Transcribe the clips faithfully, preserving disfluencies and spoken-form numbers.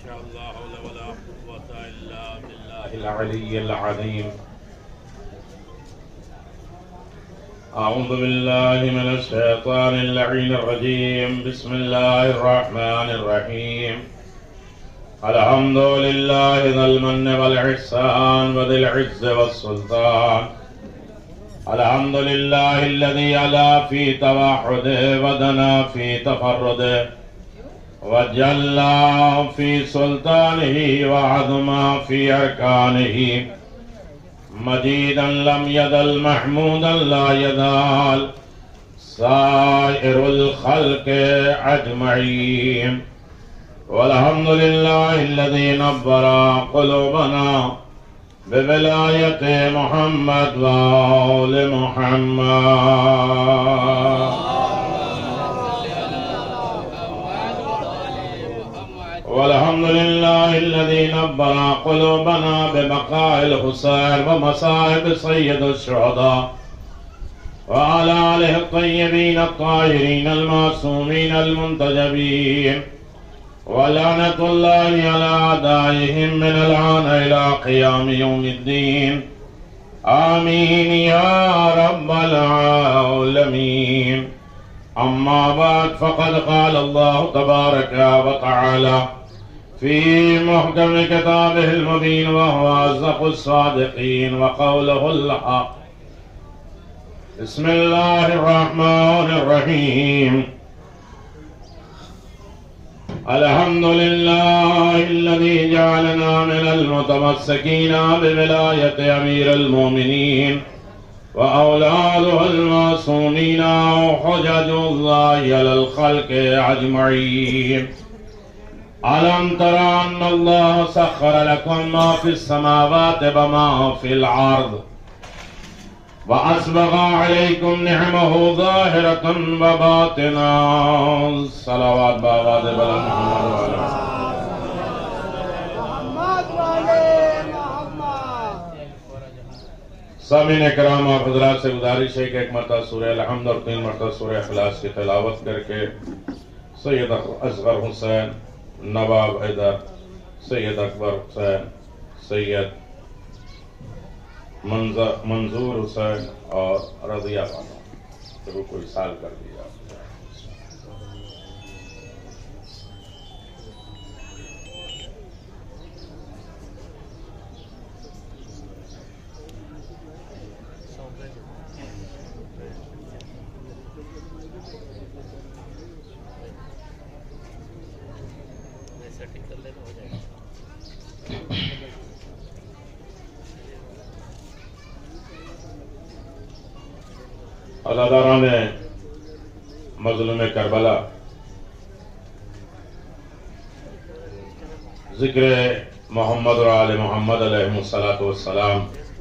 شاء لا حول ولا قوة إلا بالله العلي العظيم. أعوذ بالله من الشيطان اللعين الرجيم. بسم الله الرحمن الرحيم. الحمد لله ذا المن والإحسان وذي العز والسلطان. الحمد لله الذي علا في توحده ودنا في تفرده وجل في سلطانه وعظم في أركانه مجيدا لم يزل محمودا لا يزال سائر الخلق أجمعين. والحمد لله الذي نبر قلوبنا بولاية محمد وآل محمد. والحمد لله الذي نبر قلوبنا ببقاء الحسين ومصائب سيد الشهداء وعلى آله الطيبين الطاهرين المعصومين المنتجبين. ولعنة الله على أعدائهم من الآن إلى قيام يوم الدين. آمين يا رب العالمين. أما بعد، فقد قال الله تبارك وتعالى في محكم كتابه المبين وهو أصدق الصادقين وقوله الحق. بسم الله الرحمن الرحيم. الحمد لله الذي جعلنا من المتمسكين بولاية أمير المؤمنين وأولاده المعصومين وحجج الله على الخلق أجمعين. ألم تر أن الله سخر لكم ما في السماوات وما في الأرض وأسبغ عليكم نعمه ظاهرة وباطنة. صلوات بآباد بلند محمد وعلى محمد. سامعین کرام، آپ حضرات سے گزارش ہے کہ ایک مرتبہ سورہ الحمد اور تین مرتبہ سورہ اخلاص کی تلاوت کر کے سید اصغر حسین، نواب حیدر، سید اکبر حسین، سید منظور حسین اور رضیہ بانو ضرور کوئی سال کر دیا. عزاداران مظلوم کربلا، ذکر محمد اور آل محمد علیہ السلام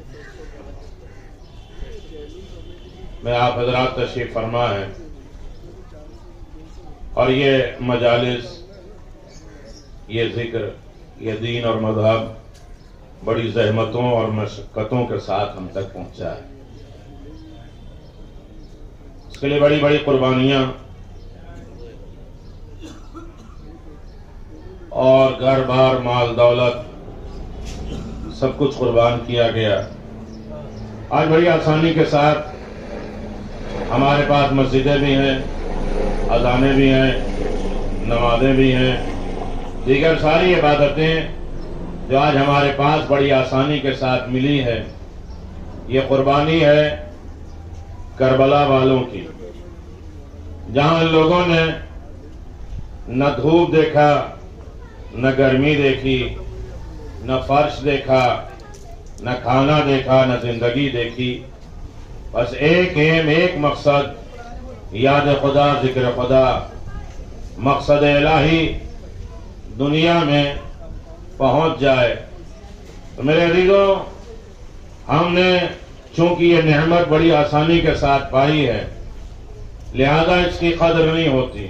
میں آپ حضرات تشریف فرما ہیں، اور یہ مجالس، یہ ذکر، یہ دین اور مذہب بڑی زحمتوں اور مشقتوں کے ساتھ ہم تک پہنچا ہے. اس کے لیے بڑی بڑی قربانیاں اور گھر بار مال دولت سب کچھ قربان کیا گیا. آج بڑی آسانی کے ساتھ ہمارے پاس مسجدیں بھی ہیں، اذانیں بھی ہیں، نمازیں بھی ہیں، دیگر ساری عبادتیں جو آج ہمارے پاس بڑی آسانی کے ساتھ ملی ہے. یہ قربانی ہے کربلا والوں کی، جہاں لوگوں نے نہ دھوپ دیکھا، نہ گرمی دیکھی، نہ فرش دیکھا، نہ کھانا دیکھا، نہ زندگی دیکھی. بس ایک ایم ایک مقصد، یاد خدا، ذکر خدا، مقصد الہی دنیا میں پہنچ جائے. تو میرے عزیزوں، ہم نے چونکہ یہ نعمت بڑی آسانی کے ساتھ پائی ہے، لہذا اس کی قدر نہیں ہوتی.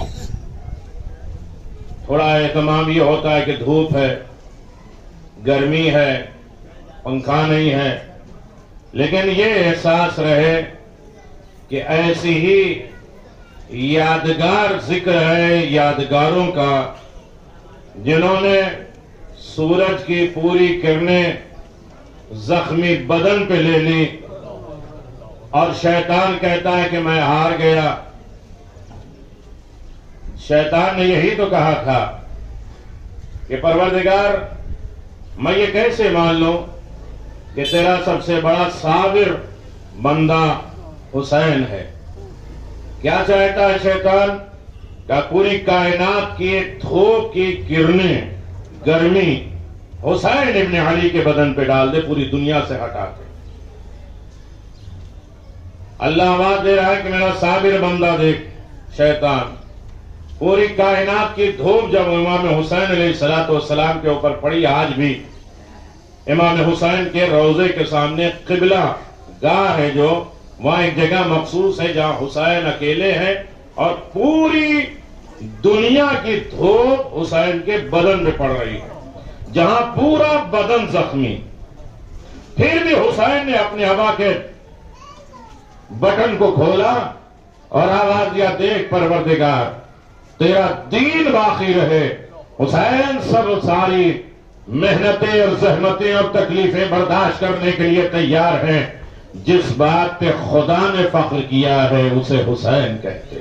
تھوڑا اہتمام یہ ہوتا ہے کہ دھوپ ہے، گرمی ہے، پنکھا نہیں ہے، لیکن یہ احساس رہے کہ ایسی ہی یادگار ذکر ہے، یادگاروں کا جنہوں نے سورج کی پوری کرنیں زخمی بدن پہ لے لی اور شیطان کہتا ہے کہ میں ہار گیا. شیطان نے یہی تو کہا تھا کہ پروردگار میں یہ کیسے مان لوں کہ تیرا سب سے بڑا صابر بندہ حسین ہے. کیا چاہتا ہے شیطان؟ کہ پوری کائنات کی ایک دھوپ کی کرنیں گرمی حسین ابن علی کے بدن پہ ڈال دے، پوری دنیا سے ہٹا کے. اللہ آواز دے رہا ہے کہ میرا صابر بندہ دیکھ. شیطان پوری کائنات کی دھوپ جب امام حسین علیہ الصلوۃ والسلام کے اوپر پڑی، آج بھی امام حسین کے روضے کے سامنے قبلہ گاہ ہے، جو وہاں ایک جگہ مخصوص ہے جہاں حسین اکیلے ہیں اور پوری دنیا کی دھوپ حسین کے بدن پہ پڑ رہی ہے، جہاں پورا بدن زخمی. پھر بھی حسین نے اپنے ہوا کے بٹن کو کھولا اور آواز دیا، دیکھ پروردگار تیرا دین باقی رہے. حسین سب ساری محنتیں اور زحمتیں اور تکلیفیں برداشت کرنے کے لیے تیار ہیں. جس بات پہ خدا نے فخر کیا ہے اسے حسین کہتے.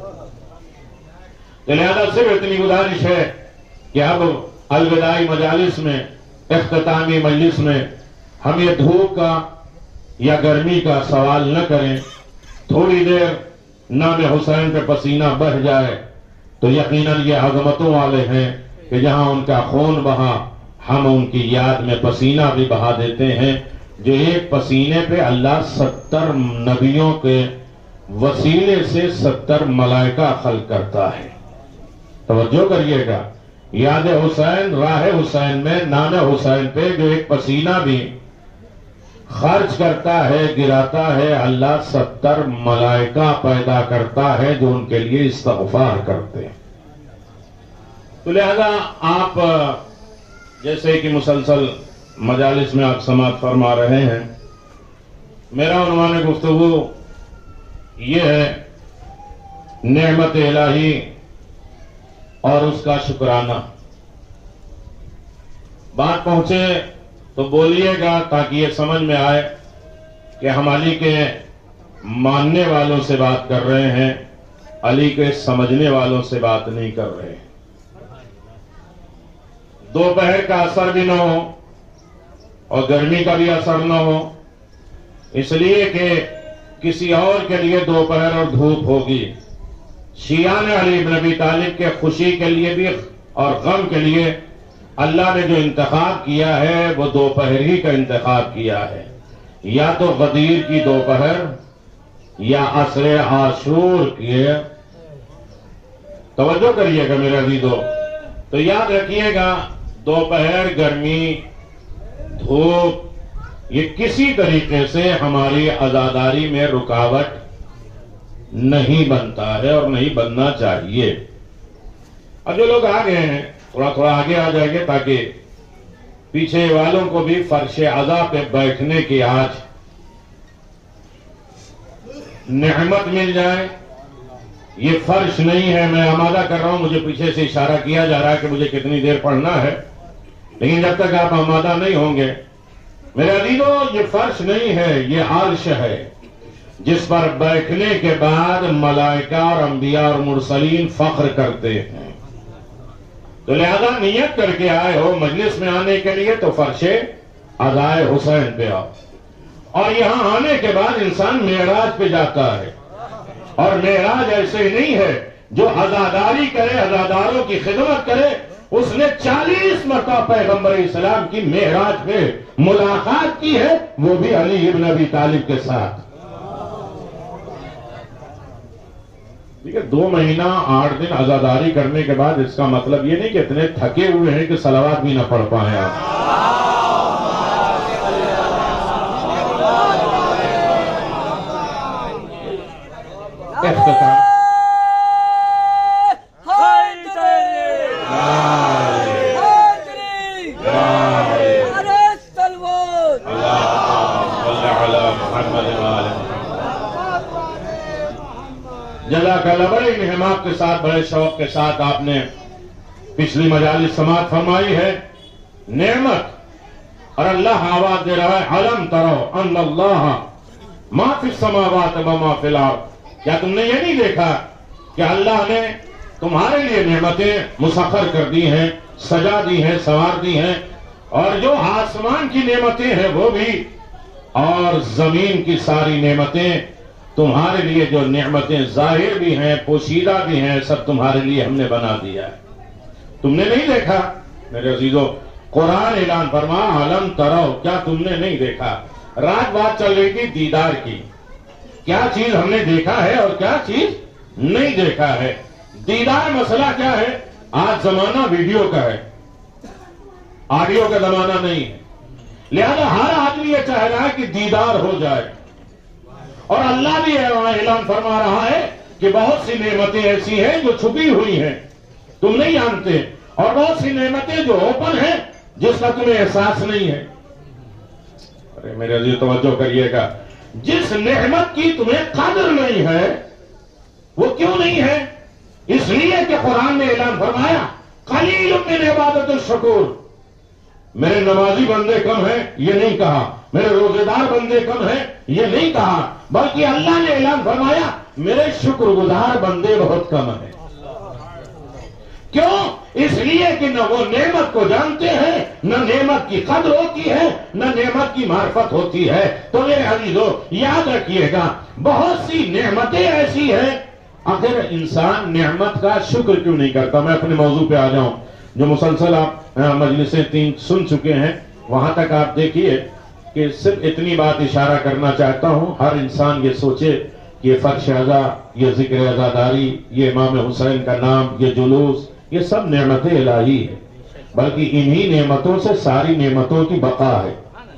لہذا صرف اتنی گزارش ہے کہ اب الوداعی مجالس میں، اختتامی مجلس میں ہم یہ دھوپ کا یا گرمی کا سوال نہ کریں. تھوڑی دیر نام حسین پہ پسینہ بہہ جائے تو یقیناً یہ عظمتوں والے ہیں کہ جہاں ان کا خون بہا ہم ان کی یاد میں پسینہ بھی بہا دیتے ہیں. جو ایک پسینے پہ اللہ ستر نبیوں کے وسیلے سے ستر ملائکہ خلق کرتا ہے. توجہ کریے گا، یاد حسین راہ حسین میں نام حسین پہ جو ایک پسینہ بھی خرچ کرتا ہے، گراتا ہے، اللہ ستر ملائکہ پیدا کرتا ہے جو ان کے لیے استغفار کرتے ہیں. تو لہذا آپ جیسے کہ مسلسل مجالس میں آپ سماعت فرما رہے ہیں، میرا عنوان گفتگو یہ ہے نعمت الہی اور اس کا شکرانہ. بات پہنچے تو بولیے گا تاکہ یہ سمجھ میں آئے کہ ہم علی کے ماننے والوں سے بات کر رہے ہیں، علی کے سمجھنے والوں سے بات نہیں کر رہے ہیں. دوپہر کا اثر بھی نہ ہو اور گرمی کا بھی اثر نہ ہو، اس لیے کہ کسی اور کے لیے دوپہر اور دھوپ ہوگی. شیعان علی بن ابی طالب کے خوشی کے لیے بھی اور غم کے لیے اللہ نے جو انتخاب کیا ہے وہ دوپہر ہی کا انتخاب کیا ہے. یا تو غدیر کی دوپہر یا عصر عاشور کی. توجہ کریے گا میرے عزیزو. تو یاد رکھیے گا، دوپہر، گرمی، دھوپ یہ کسی طریقے سے ہماری عزاداری میں رکاوٹ نہیں بنتا ہے اور نہیں بننا چاہیے. اب جو لوگ آ گئے ہیں تھوڑا تھوڑا آگے آ جائیں گے تاکہ پیچھے والوں کو بھی فرش عزا پہ بیٹھنے کی آج نعمت مل جائے. یہ فرش نہیں ہے، میں آمادہ کر رہا ہوں، مجھے پیچھے سے اشارہ کیا جا رہا ہے کہ مجھے کتنی دیر پڑھنا ہے، لیکن جب تک آپ آمادہ نہیں ہوں گے میرے عزیزو، یہ فرش نہیں ہے، یہ عرش ہے جس پر بیٹھنے کے بعد ملائکہ اور انبیاء اور مرسلین فخر کرتے ہیں. تو لہذا نیت کر کے آئے ہو مجلس میں آنے کے لیے تو فرش عزائے حسین پہ آؤ. اور یہاں آنے کے بعد انسان معراج پہ جاتا ہے، اور معراج ایسے ہی نہیں ہے جو عزاداری کرے، عزاداروں کی خدمت کرے. اس نے چالیس مرتبہ پیغمبر اسلام کی معراج پہ ملاقات کی ہے، وہ بھی علی ابن ابی طالب کے ساتھ. ٹھیک ہے، دو مہینہ آٹھ دن عزاداری کرنے کے بعد اس کا مطلب یہ نہیں کہ اتنے تھکے ہوئے ہیں کہ صلوات بھی نہ پڑھ پائیں آپ. اختتام جزاک اللہ. بڑے انہماک کے ساتھ، بڑے شوق کے ساتھ آپ نے پچھلی مجالس سماعت فرمائی ہے نعمت، اور اللہ آواز دے رہا ہے علم ترو ان اللہ ما فی السماوات و ما فی الارض، کیا تم نے یہ نہیں دیکھا کہ اللہ نے تمہارے لیے نعمتیں مسخر کر دی ہیں، سجا دی ہیں، سنوار دی ہیں، اور جو آسمان کی نعمتیں ہیں وہ بھی، اور زمین کی ساری نعمتیں تمہارے لیے، جو نعمتیں ظاہر بھی ہیں پوشیدہ بھی ہیں، سب تمہارے لیے ہم نے بنا دیا ہے۔ تم نے نہیں دیکھا میرے عزیزو؟ قرآن اعلان فرما علم ترو، کیا تم نے نہیں دیکھا؟ رات بات چل رہی تھی دیدار کی، کیا چیز ہم نے دیکھا ہے اور کیا چیز نہیں دیکھا ہے۔ دیدار مسئلہ کیا ہے؟ آج زمانہ ویڈیو کا ہے، آڈیو کا زمانہ نہیں ہے، لہذا ہر آدمی یہ چاہ رہا ہے کہ دیدار ہو جائے، اور اللہ بھی اعلان فرما رہا ہے کہ بہت سی نعمتیں ایسی ہیں جو چھپی ہوئی ہیں تم نہیں جانتے، اور بہت سی نعمتیں جو اوپن ہیں جس کا تمہیں احساس نہیں ہے۔ ارے میرے عزیز توجہ کریے گا، جس نعمت کی تمہیں قدر نہیں ہے وہ کیوں نہیں ہے؟ اس لیے کہ قرآن نے اعلان فرمایا قلیل من عبادت الشکور، میرے نمازی بندے کم ہیں یہ نہیں کہا، میرے روزے دار بندے کم ہیں یہ نہیں کہا، بلکہ اللہ نے اعلان فرمایا میرے شکر گزار بندے بہت کم ہیں۔ کیوں؟ اس لیے کہ نہ وہ نعمت کو جانتے ہیں، نہ نعمت کی قدر ہوتی ہے، نہ نعمت کی معرفت ہوتی ہے۔ تو میرے عزیزو یاد رکھیے گا، بہت سی نعمتیں ایسی ہیں، آخر انسان نعمت کا شکر کیوں نہیں کرتا؟ میں اپنے موضوع پہ آ جاؤں، جو مسلسل آپ مجلسیں تین سن چکے ہیں، وہاں تک آپ دیکھیے کہ صرف اتنی بات اشارہ کرنا چاہتا ہوں، ہر انسان یہ سوچے کہ یہ فرش ازا، یہ ذکر عزاداری، یہ امام حسین کا نام، یہ جلوس، یہ سب نعمتیں الہی ہیں، بلکہ انہی نعمتوں سے ساری نعمتوں کی بقا ہے۔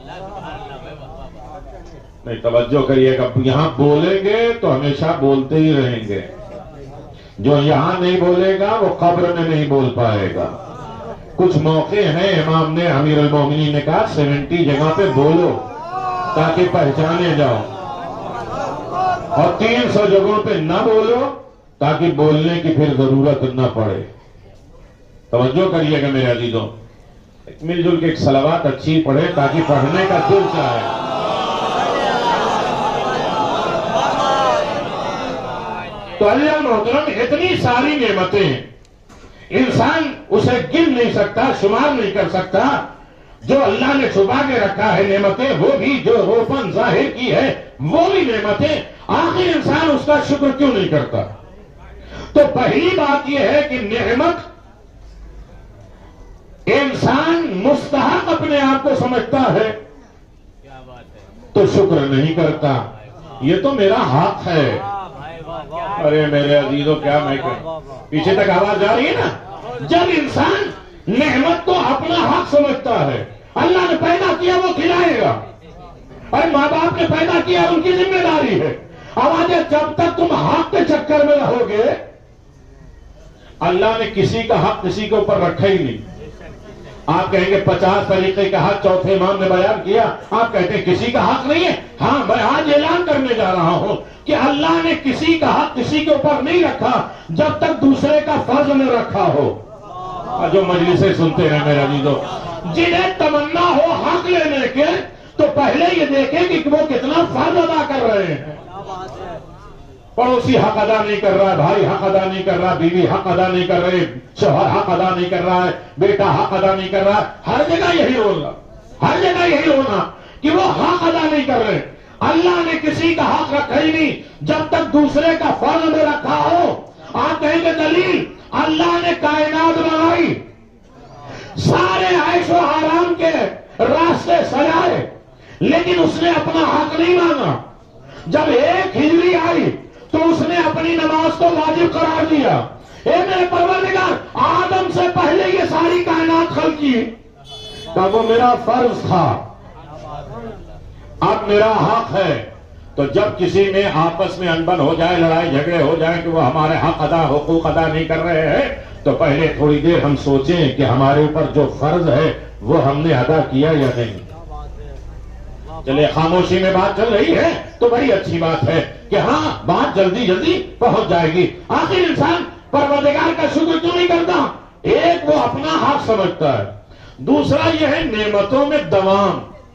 نہیں توجہ کریے گا، یہاں بولیں گے تو ہمیشہ بولتے ہی رہیں گے، جو یہاں نہیں بولے گا وہ قبر میں نہیں بول پائے گا۔ کچھ موقع ہیں امام نے، امیر المومنین نے کہا سیونٹی جگہ پہ بولو تاکہ پہچانے جاؤ، اور تین سو جگہوں پہ نہ بولو تاکہ بولنے کی پھر ضرورت نہ پڑے۔ توجہ کریے گا میرے عزیزوں، مل جل کے ایک صلوات اچھی پڑھے تاکہ پڑھنے کا دل چاہے۔ تو اللہ محترم اتنی ساری نعمتیں انسان اسے گن نہیں سکتا، شمار نہیں کر سکتا، جو اللہ نے چھپا کے رکھا ہے نعمتیں، وہ بھی جو اوپن ظاہر کی ہے وہ بھی نعمتیں، آخر انسان اس کا شکر کیوں نہیں کرتا؟ تو پہلی بات یہ ہے کہ نعمت انسان مستحق اپنے آپ کو سمجھتا ہے تو شکر نہیں کرتا، یہ تو میرا حق ہے۔ ارے میرے عزیزوں کیا میں کہوں، پیچھے تک آواز جا رہی ہے نا؟ جب انسان نعمت کو اپنا حق سمجھتا ہے، اللہ نے پیدا کیا وہ کھلائے گا، اور ماں باپ نے پیدا کیا ان کی ذمہ داری ہے۔ آواز جب تک تم حق کے چکر میں رہو گے، اللہ نے کسی کا حق کسی کے اوپر رکھا ہی نہیں۔ آپ کہیں گے پچاس طریقے کا حق چوتھے امام نے بیان کیا، آپ کہتے ہیں کسی کا حق نہیں ہے۔ ہاں میں آج اعلان کرنے جا رہا ہوں کہ اللہ نے کسی کا حق کسی کے اوپر نہیں رکھا جب تک دوسرے کا فرض نہ رکھا ہو۔ جو مجلسیں سنتے ہیں میرے عزیزوں، جنہیں تمنا ہو حق لینے کے تو پہلے یہ دیکھیں کہ وہ کتنا فرض ادا کر رہے ہیں۔ پڑوسی حق ادا نہیں کر رہا ہے، بھائی حق ادا نہیں کر رہا، بیوی حق ادا نہیں کر رہے، شوہر حق ادا نہیں کر رہا ہے، بیٹا حق ادا نہیں کر رہا ہے، ہر جگہ یہی ہوگا، ہر جگہ یہی ہونا کہ وہ حق ادا نہیں کر رہے۔ اللہ نے کسی کا حق رکھا ہی نہیں جب تک دوسرے کا فرض میں رکھا ہو۔ آپ کہیں گے دلیل، اللہ نے کائنات بنائی، سارے عیش و آرام کے راستے سجائے، لیکن اس نے اپنا حق نہیں مانگا۔ جب ایک ہجری آئی تو اس نے اپنی نماز کو واجب قرار دیا۔ اے میرے پروردگار، آدم سے پہلے یہ ساری کائنات خلق کی، کہ وہ میرا فرض تھا، اب میرا حق ہے۔ تو جب کسی میں آپس میں انبن ہو جائے، لڑائی جھگڑے ہو جائیں کہ وہ ہمارے حق ادا حقوق ادا نہیں کر رہے ہیں، تو پہلے تھوڑی دیر ہم سوچیں کہ ہمارے اوپر جو فرض ہے وہ ہم نے ادا کیا یا نہیں۔ چلے خاموشی میں بات چل رہی ہے تو بڑی اچھی بات ہے کہ ہاں بات جلدی جلدی پہنچ جائے گی۔ آخر انسان پروردگار کا شکر کیوں نہیں کرتا؟ ایک وہ اپنا حق سمجھتا ہے، دوسرا یہ ہے نعمتوں میں دوام.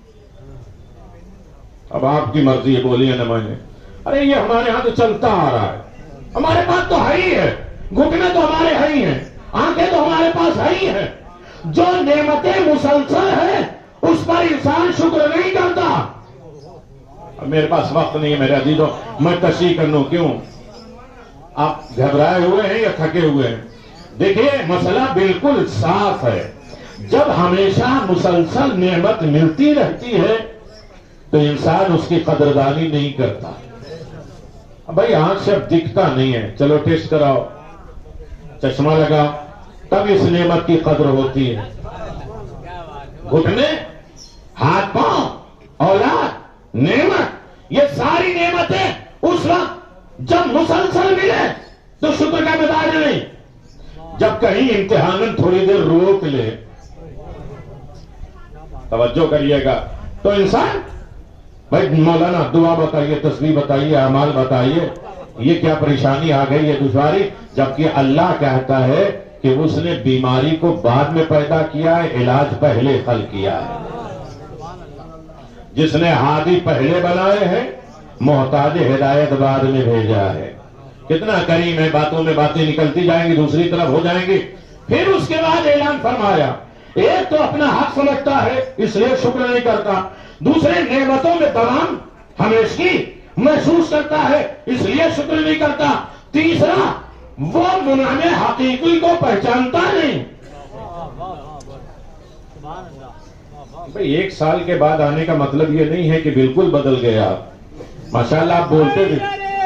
اب آپ کی مرضی ہے، بولیے نہ مانے. ارے یہ ہمارے ہاں تو چلتا آ رہا ہے، ہمارے پاس تو ہے ہی ہے، گھٹنے تو ہمارے ہے ہی ہیں، آنکھیں تو ہمارے پاس ہے ہی ہیں. جو نعمتیں مسلسل ہیں اس پر انسان شکر نہیں کرتا. اب میرے پاس وقت نہیں ہے میرے عزیزوں، میں تشریح کر لوں. کیوں آپ گھبرائے ہوئے ہیں یا تھکے ہوئے ہیں؟ دیکھیے مسئلہ بالکل صاف ہے. جب ہمیشہ مسلسل نعمت ملتی رہتی ہے تو انسان اس کی قدردانی نہیں کرتا. بھائی آنکھ سے اب دکھتا نہیں ہے، چلو ٹیسٹ کراؤ، چشمہ لگاؤ، تب اس نعمت کی قدر ہوتی ہے. گھٹنے، ہاتھ پاؤں، اولاد، نعمت، یہ ساری نعمتیں اس وقت جب مسلسل ملے تو شکر کا مزاج نہیں. جب کہیں امتحان تھوڑی دیر روک لے، توجہ کریے گا، تو انسان بھائی مولانا دعا بتائیے، تسبیح بتائیے، اعمال بتائیے، یہ کیا پریشانی آ گئی، یہ دشواری. جبکہ اللہ کہتا ہے کہ اس نے بیماری کو بعد میں پیدا کیا ہے، علاج پہلے حل کیا ہے. جس نے ہادی پہلے بنائے ہیں، محتاج ہدایت بعد میں بھیجا ہے. کتنا کریم ہے، باتوں میں باتیں نکلتی جائیں گی، دوسری طرف ہو جائیں گی. پھر اس کے بعد اعلان فرمایا، ایک تو اپنا حق سمجھتا ہے اس لیے شکر نہیں کرتا، دوسرے نعمتوں میں دوام ہمیشگی محسوس کرتا ہے اس لیے شکر نہیں کرتا، تیسرا وہ منعم حقیقی کو پہچانتا نہیں. بھئی ایک سال کے بعد آنے کا مطلب یہ نہیں ہے کہ بالکل بدل گیا. ماشاءاللہ آپ بولتے بھی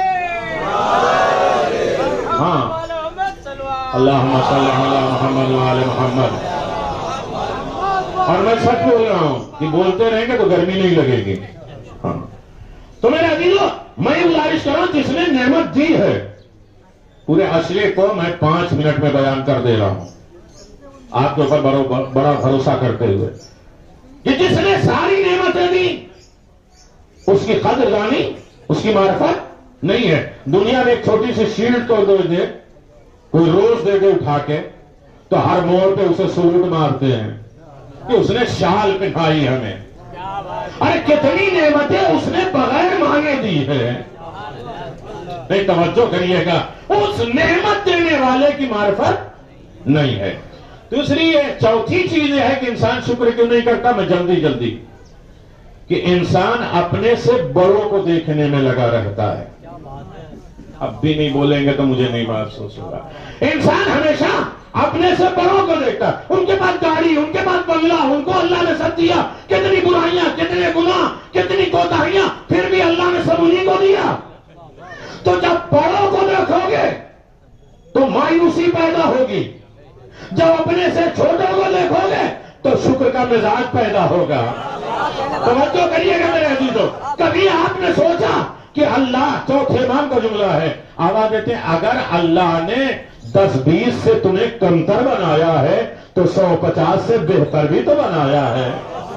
ہاں اللہم صلی علی محمد وعلی محمد. اور میں سچ بول رہا ہوں کہ بولتے رہیں گے تو گرمی نہیں لگے گی. ہاں تو میرے عزیزو، میں گزارش کروں جس نے نعمت دی ہے، پورے عشرے کو میں پانچ منٹ میں بیان کر دے رہا ہوں آپ کے اوپر بڑا بھروسہ کرتے ہوئے، کہ جس نے ساری نعمتیں دی اس کی قدر دانی، اس کی معرفت نہیں ہے. دنیا میں ایک چھوٹی سی شیلڈ تو دے دے، کوئی روز دے دے اٹھا کے، تو ہر موڑ پہ اسے سلوٹ مارتے ہیں کہ اس نے شال پہنائی ہمیں. ارے کتنی نعمتیں اس نے بغیر مانگے دی ہے. نہیں توجہ کریے گا، اس نعمت دینے والے کی معرفت نہیں ہے. دوسری چوتھی چیز یہ ہے کہ انسان شکر کیوں نہیں کرتا. میں جلدی جلدی کہ انسان اپنے سے بڑوں کو دیکھنے میں لگا رہتا ہے. اب بھی نہیں بولیں گے تو مجھے نہیں محسوس ہوگا. انسان ہمیشہ اپنے سے بڑوں کو دیکھتا، ان کے پاس گاڑی، ان کے پاس بنگلہ، ان کو اللہ نے سب دیا، کتنی برائیاں، کتنے گناہ، کتنی کوتاہیاں، پھر بھی اللہ نے سب انہیں کو دیا. تو جب بڑوں کو دیکھو گے تو مایوسی پیدا ہوگی، جب اپنے سے چھوٹوں کو دیکھو گے تو شکر کا مزاج پیدا ہوگا. توجہ کریے گا میرے عزیزو، کبھی آپ نے سوچا کہ اللہ، چوتھے امام کا جملہ ہے، آواز دیتے ہیں، اگر اللہ نے دس بیس سے تمہیں کمتر بنایا ہے تو سو پچاس سے بہتر بھی تو بنایا ہے.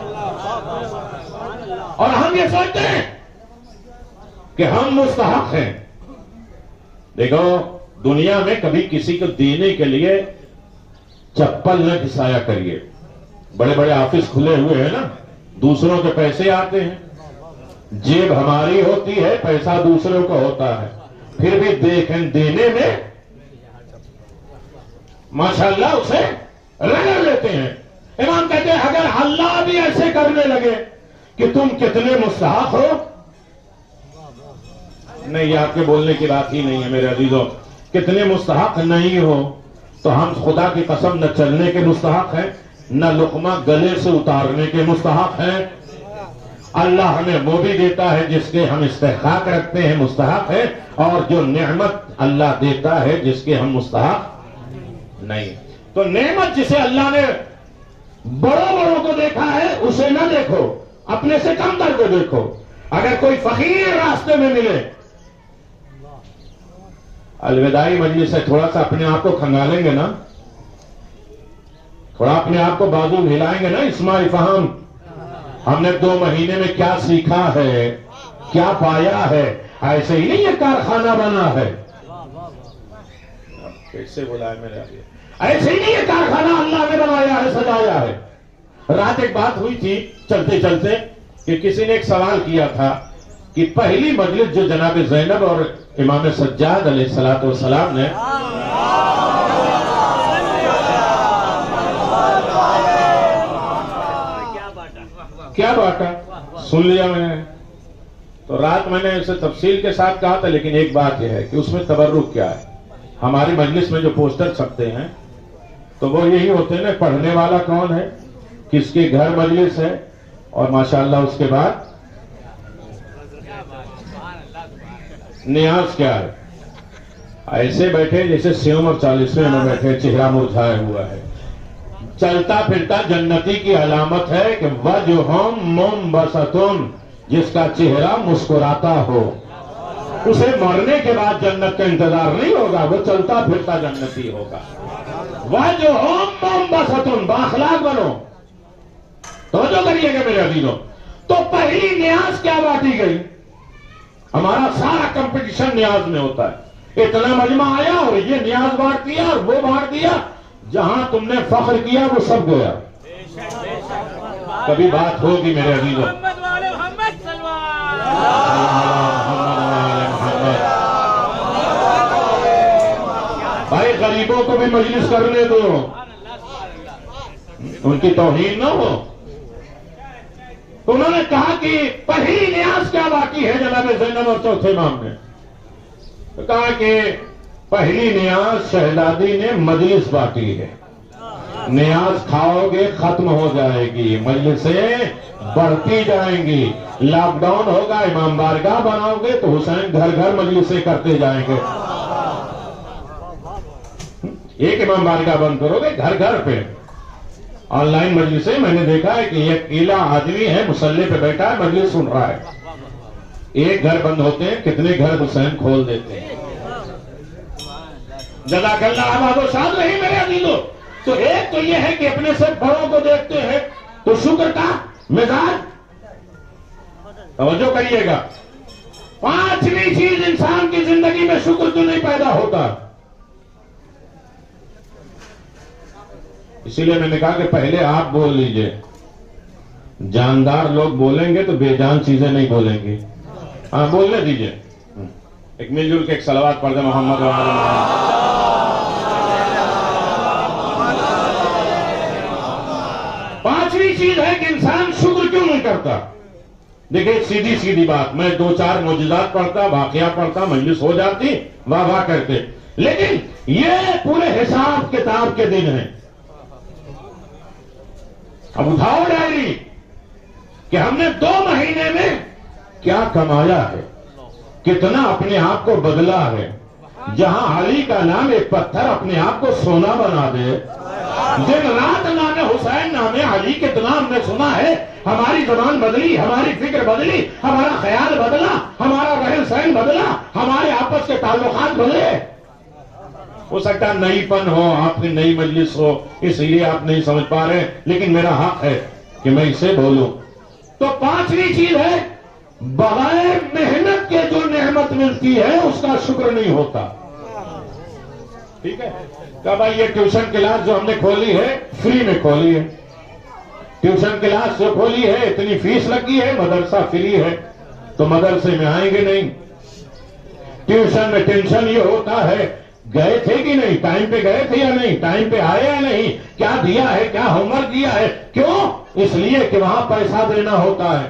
اور ہم یہ سوچتے ہیں کہ ہم مستحق ہیں. دیکھو دنیا میں کبھی کسی کو دینے کے لیے چپل نہ گھسایا کریے. بڑے بڑے آفس کھلے ہوئے ہیں نا، دوسروں کے پیسے آتے ہیں، جیب ہماری ہوتی ہے، پیسہ دوسروں کا ہوتا ہے، پھر بھی دیکھیں دینے میں ماشاءاللہ اسے رگڑ لیتے ہیں. امام کہتے ہیں اگر اللہ بھی ایسے کرنے لگے کہ تم کتنے مستحق ہو. نہیں، یہ آپ کے بولنے کی بات ہی نہیں ہے میرے عزیزوں. کتنے مستحق نہیں ہو تو ہم خدا کی قسم نہ چلنے کے مستحق ہیں، نہ لقمہ گلے سے اتارنے کے مستحق ہیں. اللہ ہمیں وہ بھی دیتا ہے جس کے ہم استحقاق رکھتے ہیں، مستحق ہے، اور جو نعمت اللہ دیتا ہے جس کے ہم مستحق نہیں. تو نعمت جسے اللہ نے بڑوں بڑوں کو دیکھا ہے اسے نہ دیکھو، اپنے سے کم تر کو دیکھو. اگر کوئی فقیر راستے میں ملے، الوداعی مجلس ہے، تھوڑا سا اپنے آپ کو کھنگالیں گے نا، تھوڑا اپنے آپ کو بازو ہلائیں گے نا. اسماء فہم، ہم نے دو مہینے میں کیا سیکھا ہے، کیا پایا ہے. ایسے ہی نہیں یہ کارخانہ بنا ہے. کیسے بولا ہے میرے آگے؟ ایسے ہی نہیں یہ کارخانہ اللہ نے بنایا ہے، سجایا ہے۔ رات ایک بات ہوئی تھی چلتے چلتے کہ کسی نے ایک سوال کیا تھا کہ پہلی مجلس جو جناب زینب اور امام سجاد علیہ الصلوۃ والسلام نے کیا بانٹا، سن لیا میں نے، تو رات میں نے اسے تفصیل کے ساتھ کہا تھا، لیکن ایک بات یہ ہے کہ اس میں تبرک کیا ہے۔ ہماری مجلس میں جو پوسٹر چھپتے ہیں تو وہ یہی ہوتے ہیں نا، پڑھنے والا کون ہے، کس کے گھر مجلس ہے، اور ماشاءاللہ اس کے بعد نیاز کیا ہے۔ ایسے بیٹھے جیسے سیوم اور چالیسویں میں بیٹھے، چہرہ مرجھایا ہوا ہے۔ چلتا پھرتا جنتی کی علامت ہے کہ وجہم منبسطن، جس کا چہرہ مسکراتا ہو، اسے مرنے کے بعد جنت کا انتظار نہیں ہوگا، وہ چلتا پھرتا جنتی ہوگا۔ وجہم منبسطن، بااخلاق بنو۔ توجہ کریے گا میرے عزیزوں، تو پہلی نیاز کیا بانٹی گئی؟ ہمارا سارا کمپٹیشن نیاز میں ہوتا ہے۔ اتنا مجمع آیا اور یہ نیاز بانٹ دیا اور وہ بانٹ دیا، جہاں تم نے فخر کیا وہ سب گیا۔ کبھی بات ہوگی میرے عزیزوں، بھائی غریبوں کو بھی مجلس کرنے دو، ان کی توہین نہ ہو۔ تو انہوں نے کہا کہ پہلی نیاز کیا باقی ہے جناب زینب اور چوتھے امام نے؟ تو کہا کہ پہلی نیاز شہزادی نے مجلس بانٹی ہے، نیاز کھاؤ گے ختم ہو جائے گی، مجلسیں بڑھتی جائیں گی، لاک ڈاؤن ہوگا، امام بارگاہ بناؤ گے تو حسین گھر گھر مجلسیں کرتے جائیں گے۔ ایک امام بارگاہ بند کرو گے، گھر گھر پہ آن لائن مجلسیں۔ میں نے دیکھا ہے کہ ایک اکیلا آدمی ہے، مسلح پہ بیٹھا ہے، مجلس سن رہا ہے۔ ایک گھر بند ہوتے ہیں، کتنے گھر حسین کھول دیتے ہیں۔ جزاک اللہ آباد و شاد رہی میرے عزیزوں۔ تو ایک تو یہ ہے کہ اپنے سے بڑوں کو دیکھتے ہیں تو شکر کا مزاج، توجہ کریے گا۔ پانچویں چیز انسان کی زندگی میں شکر تو نہیں پیدا ہوتا، اسی لیے میں نے کہا کہ پہلے آپ بول لیجئے، جاندار لوگ بولیں گے تو بے جان چیزیں نہیں بولیں گے۔ ہاں بولنے دیجئے، ایک مل جل کے ایک صلوات پڑھ دیں محمد و آل محمد۔ پانچویں چیز ہے کہ انسان شکر کیوں نہیں کرتا۔ دیکھیں سیدھی سیدھی بات، میں دو چار معجزات پڑھتا، واقعہ پڑھتا، مجلس ہو جاتی، واہ واہ کرتے، لیکن یہ پورے حساب کتاب کے دن ہیں۔ اب اٹھاؤ ڈائری کہ ہم نے دو مہینے میں کیا کمایا ہے، کتنا اپنے آپ کو بدلا ہے۔ جہاں علی کا نام ایک پتھر اپنے آپ کو سونا بنا دے، دن رات نام حسین نام علی کتنا ہم نے سنا ہے۔ ہماری زبان بدلی، ہماری فکر بدلی، ہمارا خیال بدلا، ہمارا رہن سہن بدلا، ہمارے آپس کے تعلقات بدلے۔ ہو سکتا ہے نئی پن ہو، آپ کی نئی مجلس ہو، اس لیے آپ نہیں سمجھ پا رہے، لیکن میرا حق ہے کہ میں اسے بولوں۔ تو پانچویں چیز ہے، بغیر محنت کے جو نعمت ملتی ہے اس کا شکر نہیں ہوتا۔ ٹھیک ہے کہ بھائی یہ ٹیوشن کلاس جو ہم نے کھولی ہے فری میں کھولی ہے، ٹیوشن کلاس جو کھولی ہے اتنی فیس لگی ہے، مدرسہ فری ہے، تو مدرسے میں آئیں گے نہیں۔ ٹیوشن میں ٹینشن یہ ہوتا ہے گئے تھے کہ نہیں، ٹائم پہ گئے تھے یا نہیں، ٹائم پہ آئے یا نہیں، کیا دیا ہے، کیا ہوم ورک دیا ہے۔ کیوں؟ اس لیے کہ وہاں پیسہ دینا ہوتا ہے۔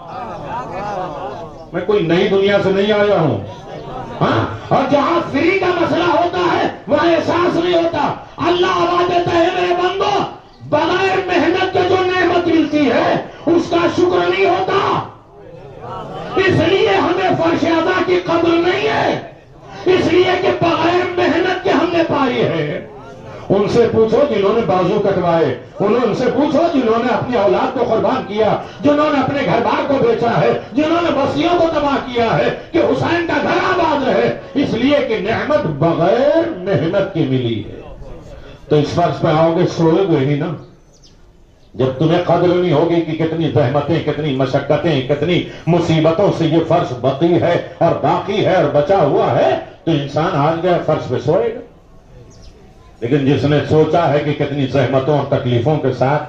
میں کوئی نئی دنیا سے نہیں آیا ہوں، ہاں، اور جہاں فری کا مسئلہ ہوتا ہے وہاں احساس نہیں ہوتا۔ اللہ آواز دیتا ہے میرے بندو، بغیر محنت کے جو نعمت ملتی ہے اس کا شکر نہیں ہوتا، اس لیے ہمیں فرش ادا کی قدر نہیں ہے، اس لیے کہ بغیر محنت کے ہم نے پائی ہے۔ ان سے پوچھو جنہوں نے بازو کٹوائے، ان سے پوچھو جنہوں نے اپنی اولاد کو قربان کیا، جنہوں نے اپنے گھر بار کو بیچا ہے، جنہوں نے بستیوں کو تباہ کیا ہے کہ حسین کا گھر آباد رہے، اس لیے کہ نعمت بغیر محنت کی ملی ہے۔ تو اس فرض پہ آؤ گے، سوئے گے ہی نا۔ جب تمہیں قدر نہیں ہوگی کہ کتنی زحمتیں، کتنی مشقتیں، کتنی مصیبتوں سے یہ فرض بقی ہے اور باقی ہے اور بچا ہوا ہے، تو انسان آج گیا فرض پہ سوئے گا۔ لیکن جس نے سوچا ہے کہ کتنی زحمتوں اور تکلیفوں کے ساتھ،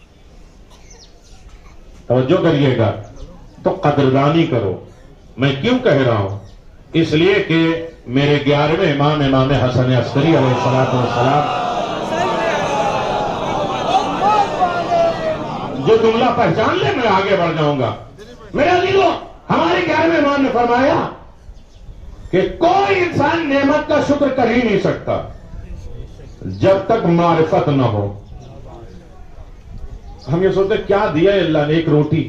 توجہ کریے گا، تو قدردانی کرو۔ میں کیوں کہہ رہا ہوں؟ اس لیے کہ میرے گیارہویں امام امام حسن عسکری علیہ الصلوۃ والسلام جو جملہ پہچان لے، میں آگے بڑھ جاؤں گا۔ میرے عزیزو، ہمارے گیارہویں امام نے فرمایا کہ کوئی انسان نعمت کا شکر کر ہی نہیں سکتا جب تک معرفت نہ ہو۔ ہم یہ سوچتے کیا دیا ہے اللہ نے؟ ایک روٹی،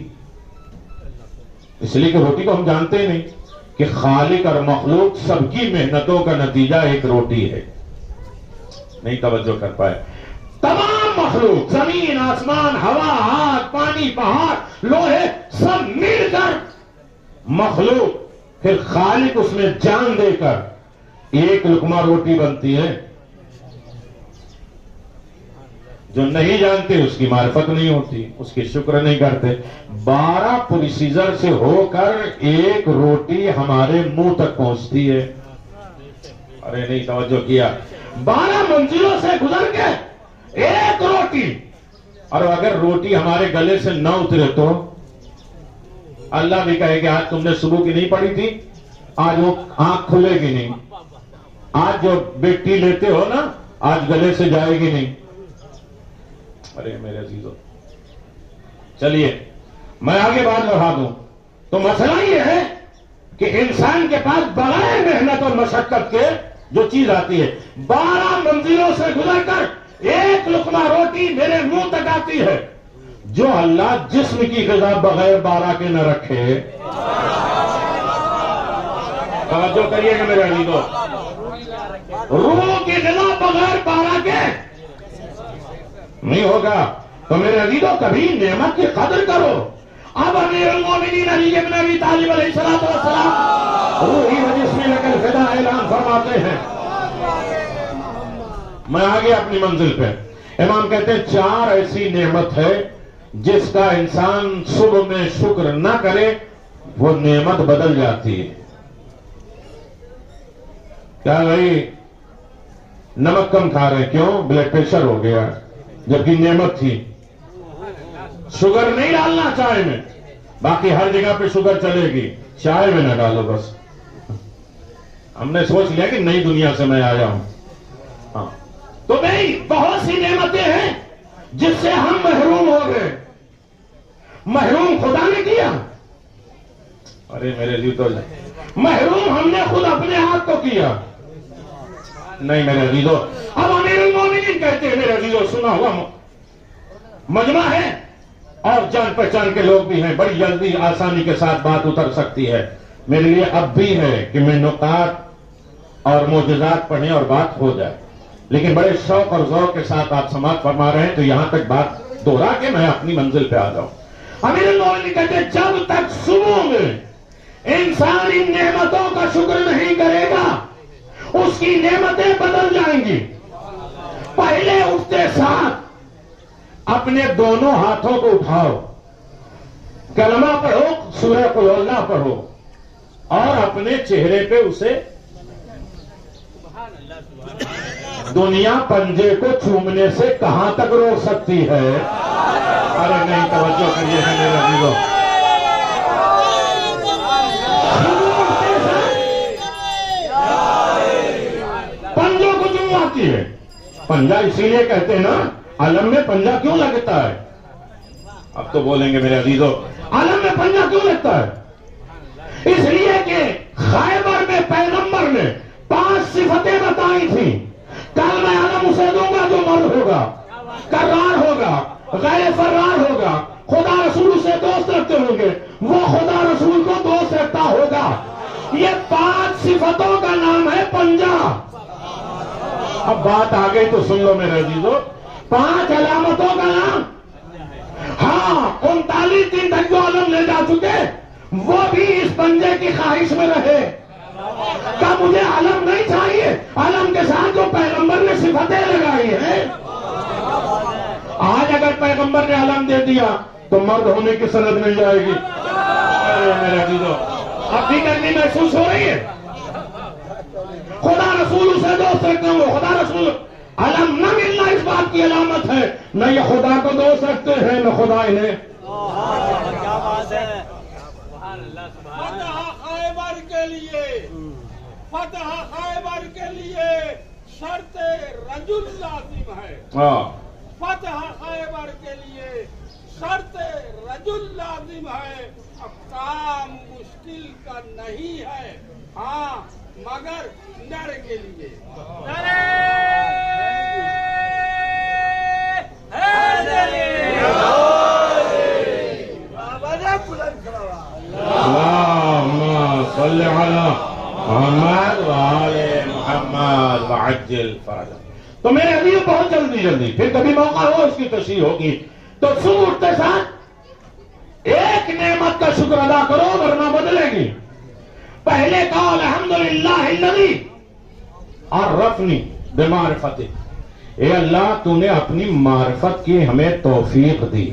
اس لیے کہ روٹی کو ہم جانتے ہی نہیں کہ خالق اور مخلوق سب کی محنتوں کا نتیجہ ایک روٹی ہے۔ نہیں توجہ کر پائے۔ تمام مخلوق، زمین، آسمان، ہوا، آگ، پانی، پہاڑ، لوہے، سب مل کر مخلوق، پھر خالق اس میں جان دے کر ایک لقمہ روٹی بنتی ہے۔ جو نہیں جانتے اس کی معرفت نہیں ہوتی، اس کی شکر نہیں کرتے۔ بارہ پروسیجر سے ہو کر ایک روٹی ہمارے منہ تک پہنچتی ہے۔ ارے نہیں توجہ کیا۔ بارہ منزلوں سے گزر کے ایک روٹی، اور اگر روٹی ہمارے گلے سے نہ اترے تو اللہ بھی کہے کہ آج تم نے صبح کی نہیں پڑھی تھی، آج وہ آنکھ کھلے گی نہیں۔ آج جو بیٹی لیتے ہو نا، آج گلے سے جائے گی نہیں۔ ارے میرے عزیزو، چلیے میں آگے بات بڑھا دوں تو مسئلہ یہ ہے کہ انسان کے پاس بغیر محنت اور مشقت کے جو چیز آتی ہے، بارہ منزلوں سے گزر کر ایک لقمہ روٹی میرے منہ تک آتی ہے۔ جو اللہ جسم کی غذا بغیر بارہ کے نہ رکھے، توجہ کریے گا میرے عزیزو، روح کی غذا بغیر بارہ کے نہیں ہوگا۔ تو میرے عزیزو کبھی نعمت کی قدر کرو۔ اب امیر المومنین علی بن ابی طالب علیہ الصلوۃ والسلام روحی و جسمی لک الفدا اعلان فرماتے ہیں۔ میں آگے اپنی منزل پہ، امام کہتے ہیں چار ایسی نعمت ہے جس کا انسان صبح میں شکر نہ کرے وہ نعمت بدل جاتی ہے۔ کیا بھائی نمک کم کھا رہے کیوں؟ بلڈ پریشر ہو گیا، جبکہ نعمت تھی۔ شوگر نہیں ڈالنا چائے میں، باقی ہر جگہ پہ شوگر چلے گی، چائے میں نہ ڈالو بس۔ ہم نے سوچ لیا کہ نئی دنیا سے میں آیا ہوں۔ ہاں تو بھائی بہت سی نعمتیں ہیں جس سے ہم محروم ہو گئے۔ محروم خدا نے کیا؟ ارے میرے لیے تو محروم ہم نے خود اپنے ہاتھ کو کیا۔ نہیں میرے عزیزو، اب امیر المومنین کہتے ہیں، میرے عزیزو سنا ہوا مجمع ہے اور جان پہچان کے لوگ بھی ہیں، بڑی جلدی آسانی کے ساتھ بات اتر سکتی ہے۔ میرے لیے اب بھی ہے کہ میں نکات اور معجزات پڑھیں اور بات ہو جائے، لیکن بڑے شوق اور ذوق کے ساتھ آپ سماعت فرما رہے ہیں تو یہاں تک بات دوہرا کے میں اپنی منزل پہ آ جاؤں۔ امیر المومنین کہتے ہیں جب تک صبح میں انسان ان نعمتوں کا شکر نہیں کرے گا اس کی نعمتیں بدل جائیں گی۔ پہلے اٹھتے ساتھ اپنے دونوں ہاتھوں کو اٹھاؤ، کلمہ پڑھو، سورہ قل اللہ پڑھو، اور اپنے چہرے پہ اسے دنیا پنجے کو چومنے سے کہاں تک روک سکتی ہے؟ ارے نہیں توجہ کریے گا میرے عزیزو، پنجوں کو چومواتی ہے۔ پنجہ اسی لیے کہتے ہیں نا، علم میں پنجہ کیوں لگتا ہے؟ اب تو بولیں گے میرے عزیزو، علم میں پنجہ کیوں لگتا ہے؟ اس لیے کہ خیبر میں پیغمبر نے پانچ صفتیں بتائی تھیں۔ کل میں علم اسے دوں گا جو مرد ہوگا، کرار ہوگا، غیر فرار ہوگا، خدا رسول اسے دوست رکھتے ہوں گے، وہ خدا رسول کو دوست رکھتا ہوگا۔ یہ پانچ صفتوں کا نام ہے پنجہ۔ اب بات آ گئی تو سن لو میرے عزیزو، پانچ علامتوں کا نام، ہاں انتالیس دن تک جو علم لے جا چکے وہ بھی اس پنجے کی خواہش میں رہے کہ مجھے علم نہیں چاہیے، علم کے ساتھ جو پیغمبر نے صفتیں لگائی ہیں۔ آج اگر پیغمبر نے علم دے دیا تو مرد ہونے کی سند مل جائے گی۔ میرے عزیزو اب بھی گرمی محسوس ہو رہی ہے؟ خدا رسول اسے دوست رکھتا ہوں، خدا رسول علم نہ ملنا اس بات کی علامت ہے، نہ یہ خدا کو دوست رکھتے ہیں نہ خدا انہیں۔ کیا بات ہے! فتح خیبر کے لیے فتح خیبر کے لیے شرط رجل لازم ہے۔ فتح خیبر کے لیے شرط رجل لازم ہے۔ اب کام مشکل کا نہیں ہے، ہاں مگر نر کے لیے۔ اللهم صل على محمد وآل محمد وعجل فرجہ۔ تو میرے ابھی بہت جلدی جلدی پھر کبھی موقع ہو اس کی تشریح ہوگی، تو صبح اٹھتے ساتھ ایک نعمت کا شکر ادا کرو ورنہ بدلے گی۔ پہلے کہا الحمدللہ الذی عرفنی بمعرفتہ، اے اللہ تو نے اپنی معرفت کی ہمیں توفیق دی،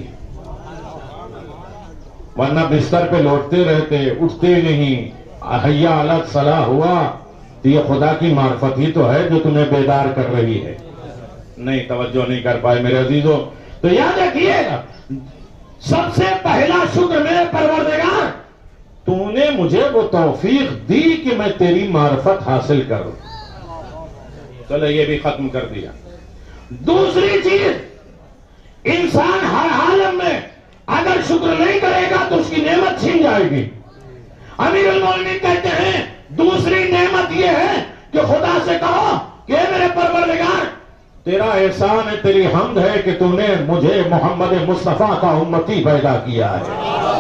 ورنہ بستر پہ لوٹتے رہتے، اٹھتے نہیں، حیا علی الصلاح ہوا تو یہ خدا کی معرفت ہی تو ہے جو تمہیں بیدار کر رہی ہے، نہیں توجہ نہیں کر پائے میرے عزیزوں۔ تو یاد رکھیے گا سب سے پہلا شکر میرے پروردگار تو نے مجھے وہ توفیق دی کہ میں تیری معرفت حاصل کروں۔ چلو یہ بھی ختم کر دیا۔ دوسری چیز، انسان ہر حالت میں اگر شکر نہیں کرے گا تو اس کی نعمت چھین جائے گی۔ امیر المومنین کہتے ہیں دوسری نعمت یہ ہے کہ خدا سے کہو کہ اے میرے پروردگار تیرا احسان ہے، تیری حمد ہے کہ تو نے مجھے محمد مصطفیٰ کا امتی پیدا کیا ہے۔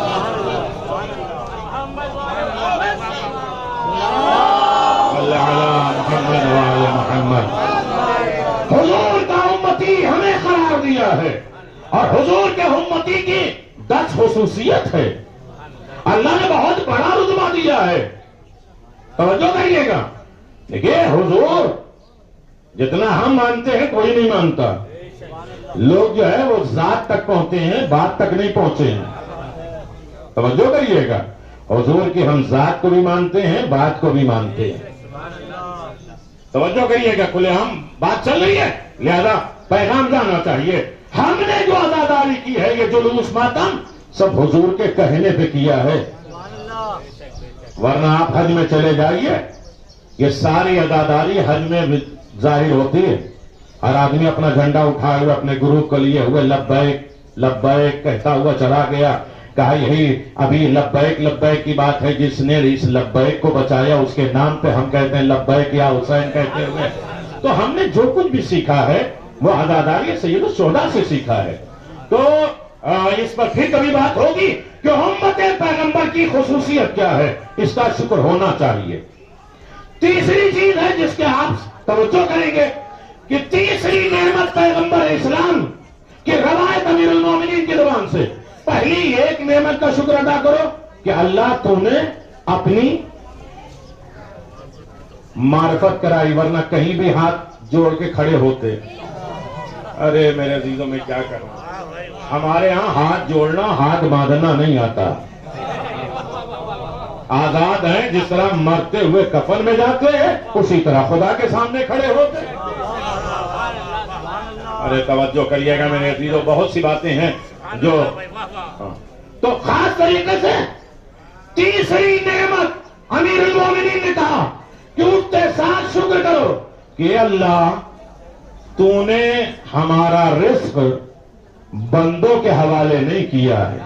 محمد وآل محمد، حضور کا امتی ہمیں قرار دیا ہے، اور حضور کے امتی کی دس خصوصیت ہے، اللہ نے بہت بڑا رتبہ دیا ہے، توجہ کریے گا۔ دیکھیے حضور جتنا ہم مانتے ہیں کوئی نہیں مانتا، لوگ جو ہے وہ ذات تک پہنچتے ہیں، بات تک نہیں پہنچے ہیں، توجہ کریے گا۔ حضور کی ہم ذات کو بھی مانتے ہیں، بات کو بھی مانتے ہیں، توجہ کریے گا۔ کھلے ہم بات چل رہی ہے لہذا پیغام جانا چاہیے۔ ہم نے جو عزاداری کی ہے یہ جلوس ماتم سب حضور کے کہنے پہ کیا ہے، ورنہ آپ حج میں چلے جائیے، یہ ساری عزاداری حج میں ظاہر ہوتی ہے۔ ہر آدمی اپنا جھنڈا اٹھائے ہوئے اپنے گروپ کو لیے ہوئے لبیک لبیک کہتا ہوا چلا گیا، کہا یہی ابھی لبیک لبیک کی بات ہے، جس نے اس لبیک کو بچایا اس کے نام پہ ہم کہتے ہیں لبیک یا حسین کہتے ہوئے۔ تو ہم نے جو کچھ بھی سیکھا ہے وہ عزاداری سید الشہداء سے سیکھا ہے۔ تو اس پر پھر کبھی بات ہوگی کہ امت پیغمبر کی خصوصیت کیا ہے، اس کا شکر ہونا چاہیے۔ تیسری چیز ہے جس کے آپ توجہ کریں گے کہ تیسری نعمت پیغمبر اسلام کی روایت امیر المومنین کی زبان سے، پہلی ایک نعمت کا شکر ادا کرو کہ اللہ تو نے اپنی معرفت کرائی، ورنہ کہیں بھی ہاتھ جوڑ کے کھڑے ہوتے۔ ارے میرے عزیزوں میں کیا کروں، ہمارے ہاں ہاتھ جوڑنا ہاتھ باندھنا نہیں آتا، آزاد ہیں، جس طرح مرتے ہوئے کفن میں جاتے ہیں اسی طرح خدا کے سامنے کھڑے ہوتے ہیں۔ ارے توجہ کریے گا میرے عزیزوں، بہت سی باتیں ہیں جو تو خاص طریقے سے تیسری نعمت امیر المومنین نے کہا کہ اٹھتے ساتھ شکر کرو کہ اللہ تو نے ہمارا رزق بندوں کے حوالے نہیں کیا ہے،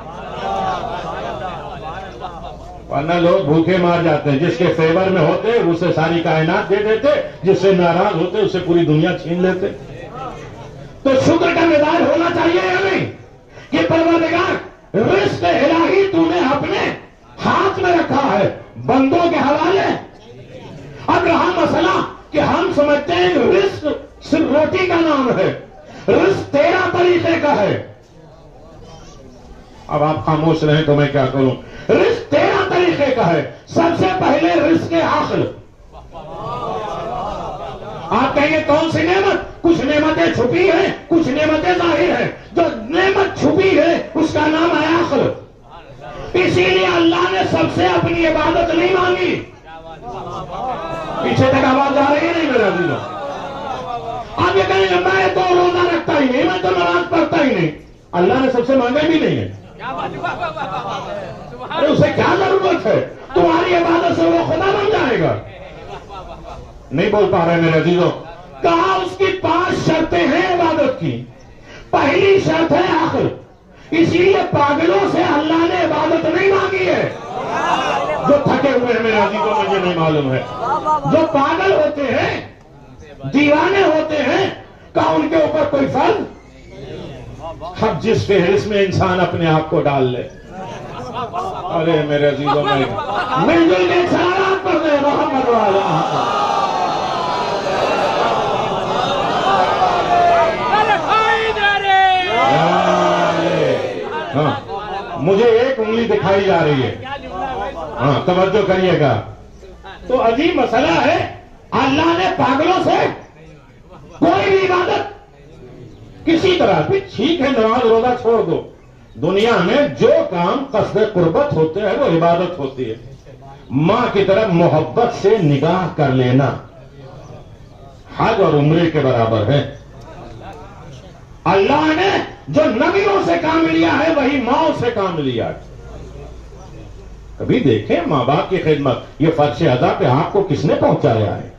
ورنہ لوگ بھوکے مار جاتے ہیں، جس کے فیور میں ہوتے اسے ساری کائنات دے دیتے، جس سے ناراض ہوتے اسے پوری دنیا چھین لیتے۔ تو شکر کا مزاج ہونا چاہیے یا نہیں کہ پروردگار رزق الہی تو نے اپنے ہاتھ میں رکھا ہے، بندوں کے حوالے۔ اب رہا مسئلہ کہ ہم سمجھتے ہیں رزق صرف روٹی کا نام ہے، رزق تیرہ طریقے کا ہے۔ اب آپ خاموش رہیں تو میں کیا کروں، رزق تیرہ طریقے کا ہے۔ سب سے پہلے رزق عقل، آپ کہیں گے کون سی نعمت؟ کچھ نعمتیں چھپی ہیں، کچھ نعمتیں ظاہر ہیں۔ جو نعمت چھپی ہے اس کا نام ہے عقل، اسی لیے اللہ نے سب سے اپنی عبادت نہیں مانگی۔ پیچھے تک آواز آ رہی ہے نہیں میرے عزیزوں؟ آپ یہ کہیں گے میں تو روزہ رکھتا ہی نہیں، میں تو نماز پڑھتا ہی نہیں، اللہ نے سب سے مانگا بھی نہیں ہے، ارے اسے کیا ضرورت ہے؟ تمہاری عبادت سے وہ خدا بن جائے گا؟ نہیں بول پا رہے میرے عزیزوں. کہا اس کی پانچ شرطیں ہیں عبادت کی. پہلی شرط ہے عقل، اسی لیے پاگلوں سے اللہ نے عبادت نہیں مانگی ہے. جو تھکے ہوئے ہیں میرے عزیزوں مجھے نہیں معلوم ہے، جو پاگل ہوتے ہیں دیوانے ہوتے ہیں، کہا ان کے اوپر کوئی فرض؟ اب جس فہرست میں انسان اپنے آپ کو ڈال لے. ارے میرے عزیزوں میں مل جل کے سلامات پڑھ دے محمد والا. ہاں مجھے ایک انگلی دکھائی جا رہی ہے، ہاں توجہ کریے گا. تو عجیب مسئلہ ہے، اللہ نے پاگلوں سے کوئی بھی عبادت کسی طرح بھی، ٹھیک ہے نماز روزہ چھوڑ دو، دنیا میں جو کام قصد قربت ہوتے ہیں وہ عبادت ہوتی ہے. ماں کی طرف محبت سے نگاہ کر لینا حج اور عمرے کے برابر ہے. اللہ نے جو نبیوں سے کام لیا ہے وہی ماں سے کام لیا ہے. کبھی دیکھیں ماں باپ کی خدمت، یہ فرش ادا پہ آپ کو کس نے پہنچایا ہے؟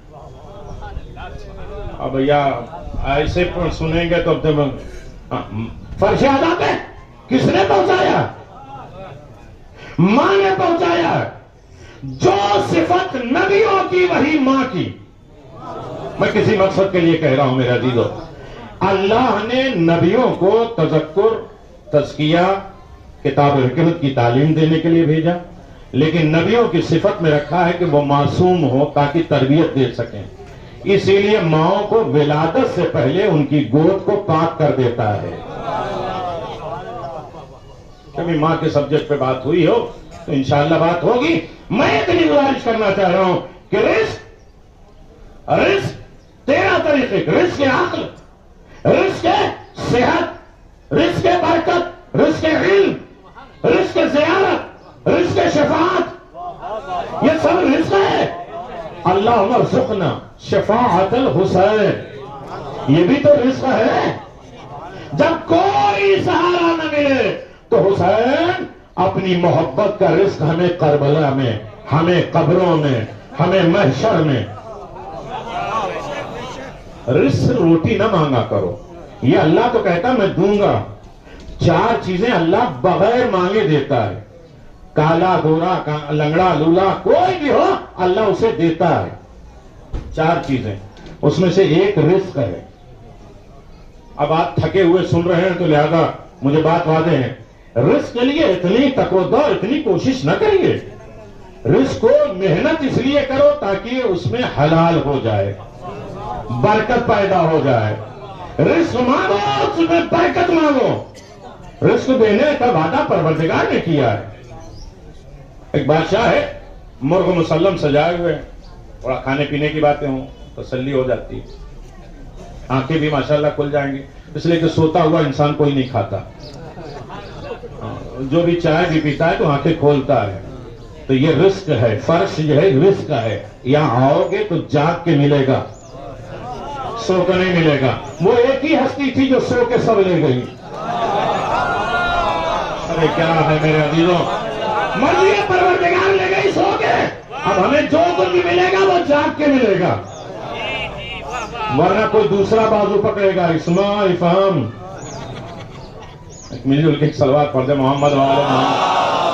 اب یا ایسے سنیں گے تو فرش ادا پہ کس نے پہنچایا؟ ماں نے پہنچایا. جو صفت نبیوں کی وہی ماں کی. میں کسی مقصد کے لیے کہہ رہا ہوں میرے عزیزوں، اللہ نے نبیوں کو تذکر، تزکیہ، کتاب حکمت کی تعلیم دینے کے لیے بھیجا، لیکن نبیوں کی صفت میں رکھا ہے کہ وہ معصوم ہو تاکہ تربیت دے سکیں. اسی لیے ماؤں کو ولادت سے پہلے ان کی گود کو پاک کر دیتا ہے. کبھی ماں کے سبجیکٹ پہ بات ہوئی ہو تو انشاءاللہ بات ہوگی. میں اتنی گزارش کرنا چاہ رہا ہوں کہ رزق رزق تیرہ طریقے، رزق عقل، رزق صحت، رزق برکت، رزق علم، رزق زیارت، رزق شفاعت، یہ سب رزق ہے. اللہم ارزقنا شفاعت الحسین، یہ بھی تو رزق ہے. جب کوئی سہارا نہ ملے تو حسین اپنی محبت کا رزق ہمیں کربلا میں، ہمیں قبروں میں، ہمیں محشر میں. رزق روٹی نہ مانگا کرو، یہ اللہ تو کہتا میں دوں گا. چار چیزیں اللہ بغیر مانگے دیتا ہے. کالا گورا لنگڑا لولا کوئی بھی ہو اللہ اسے دیتا ہے. چار چیزیں، اس میں سے ایک رزق ہے. اب آپ تھکے ہوئے سن رہے ہیں تو لہذا مجھے بات واضح ہے، رزق کے لیے اتنی تقوی اتنی کوشش نہ کریے. رزق کو محنت اس لیے کرو تاکہ اس میں حلال ہو جائے، برکت پیدا ہو جائے. رزق مانگو، اس میں برکت مانگو. رزق دینے کا وعدہ پروردگار نے کیا ہے. ایک بادشاہ ہے، مرغ مسلم سجائے ہوئے، تھوڑا کھانے پینے کی باتیں ہوں تسلی ہو جاتی ہے، آنکھیں بھی ماشاءاللہ کھل جائیں گی، اس لیے کہ سوتا ہوا انسان کوئی نہیں کھاتا، جو بھی چائے بھی پیتا ہے تو آنکھیں کھولتا ہے. تو یہ رزق ہے، فرش جو ہے رزق ہے. یہاں آؤ گے تو جاگ کے ملے گا، سو کے نہیں ملے گا. وہ ایک ہی ہستی تھی جو سو کے سب لے گئی. ارے کیا ہے میرے عزیزوں، مرضی پروردگار لے گئی سو کے. اب ہمیں جو کچھ بھی ملے گا وہ جاگ کے ملے گا، ورنہ کوئی دوسرا بازو پکڑے گا. اسما افہام مل جل کے ایک صلوات پڑھ دے محمد وعلی محمد.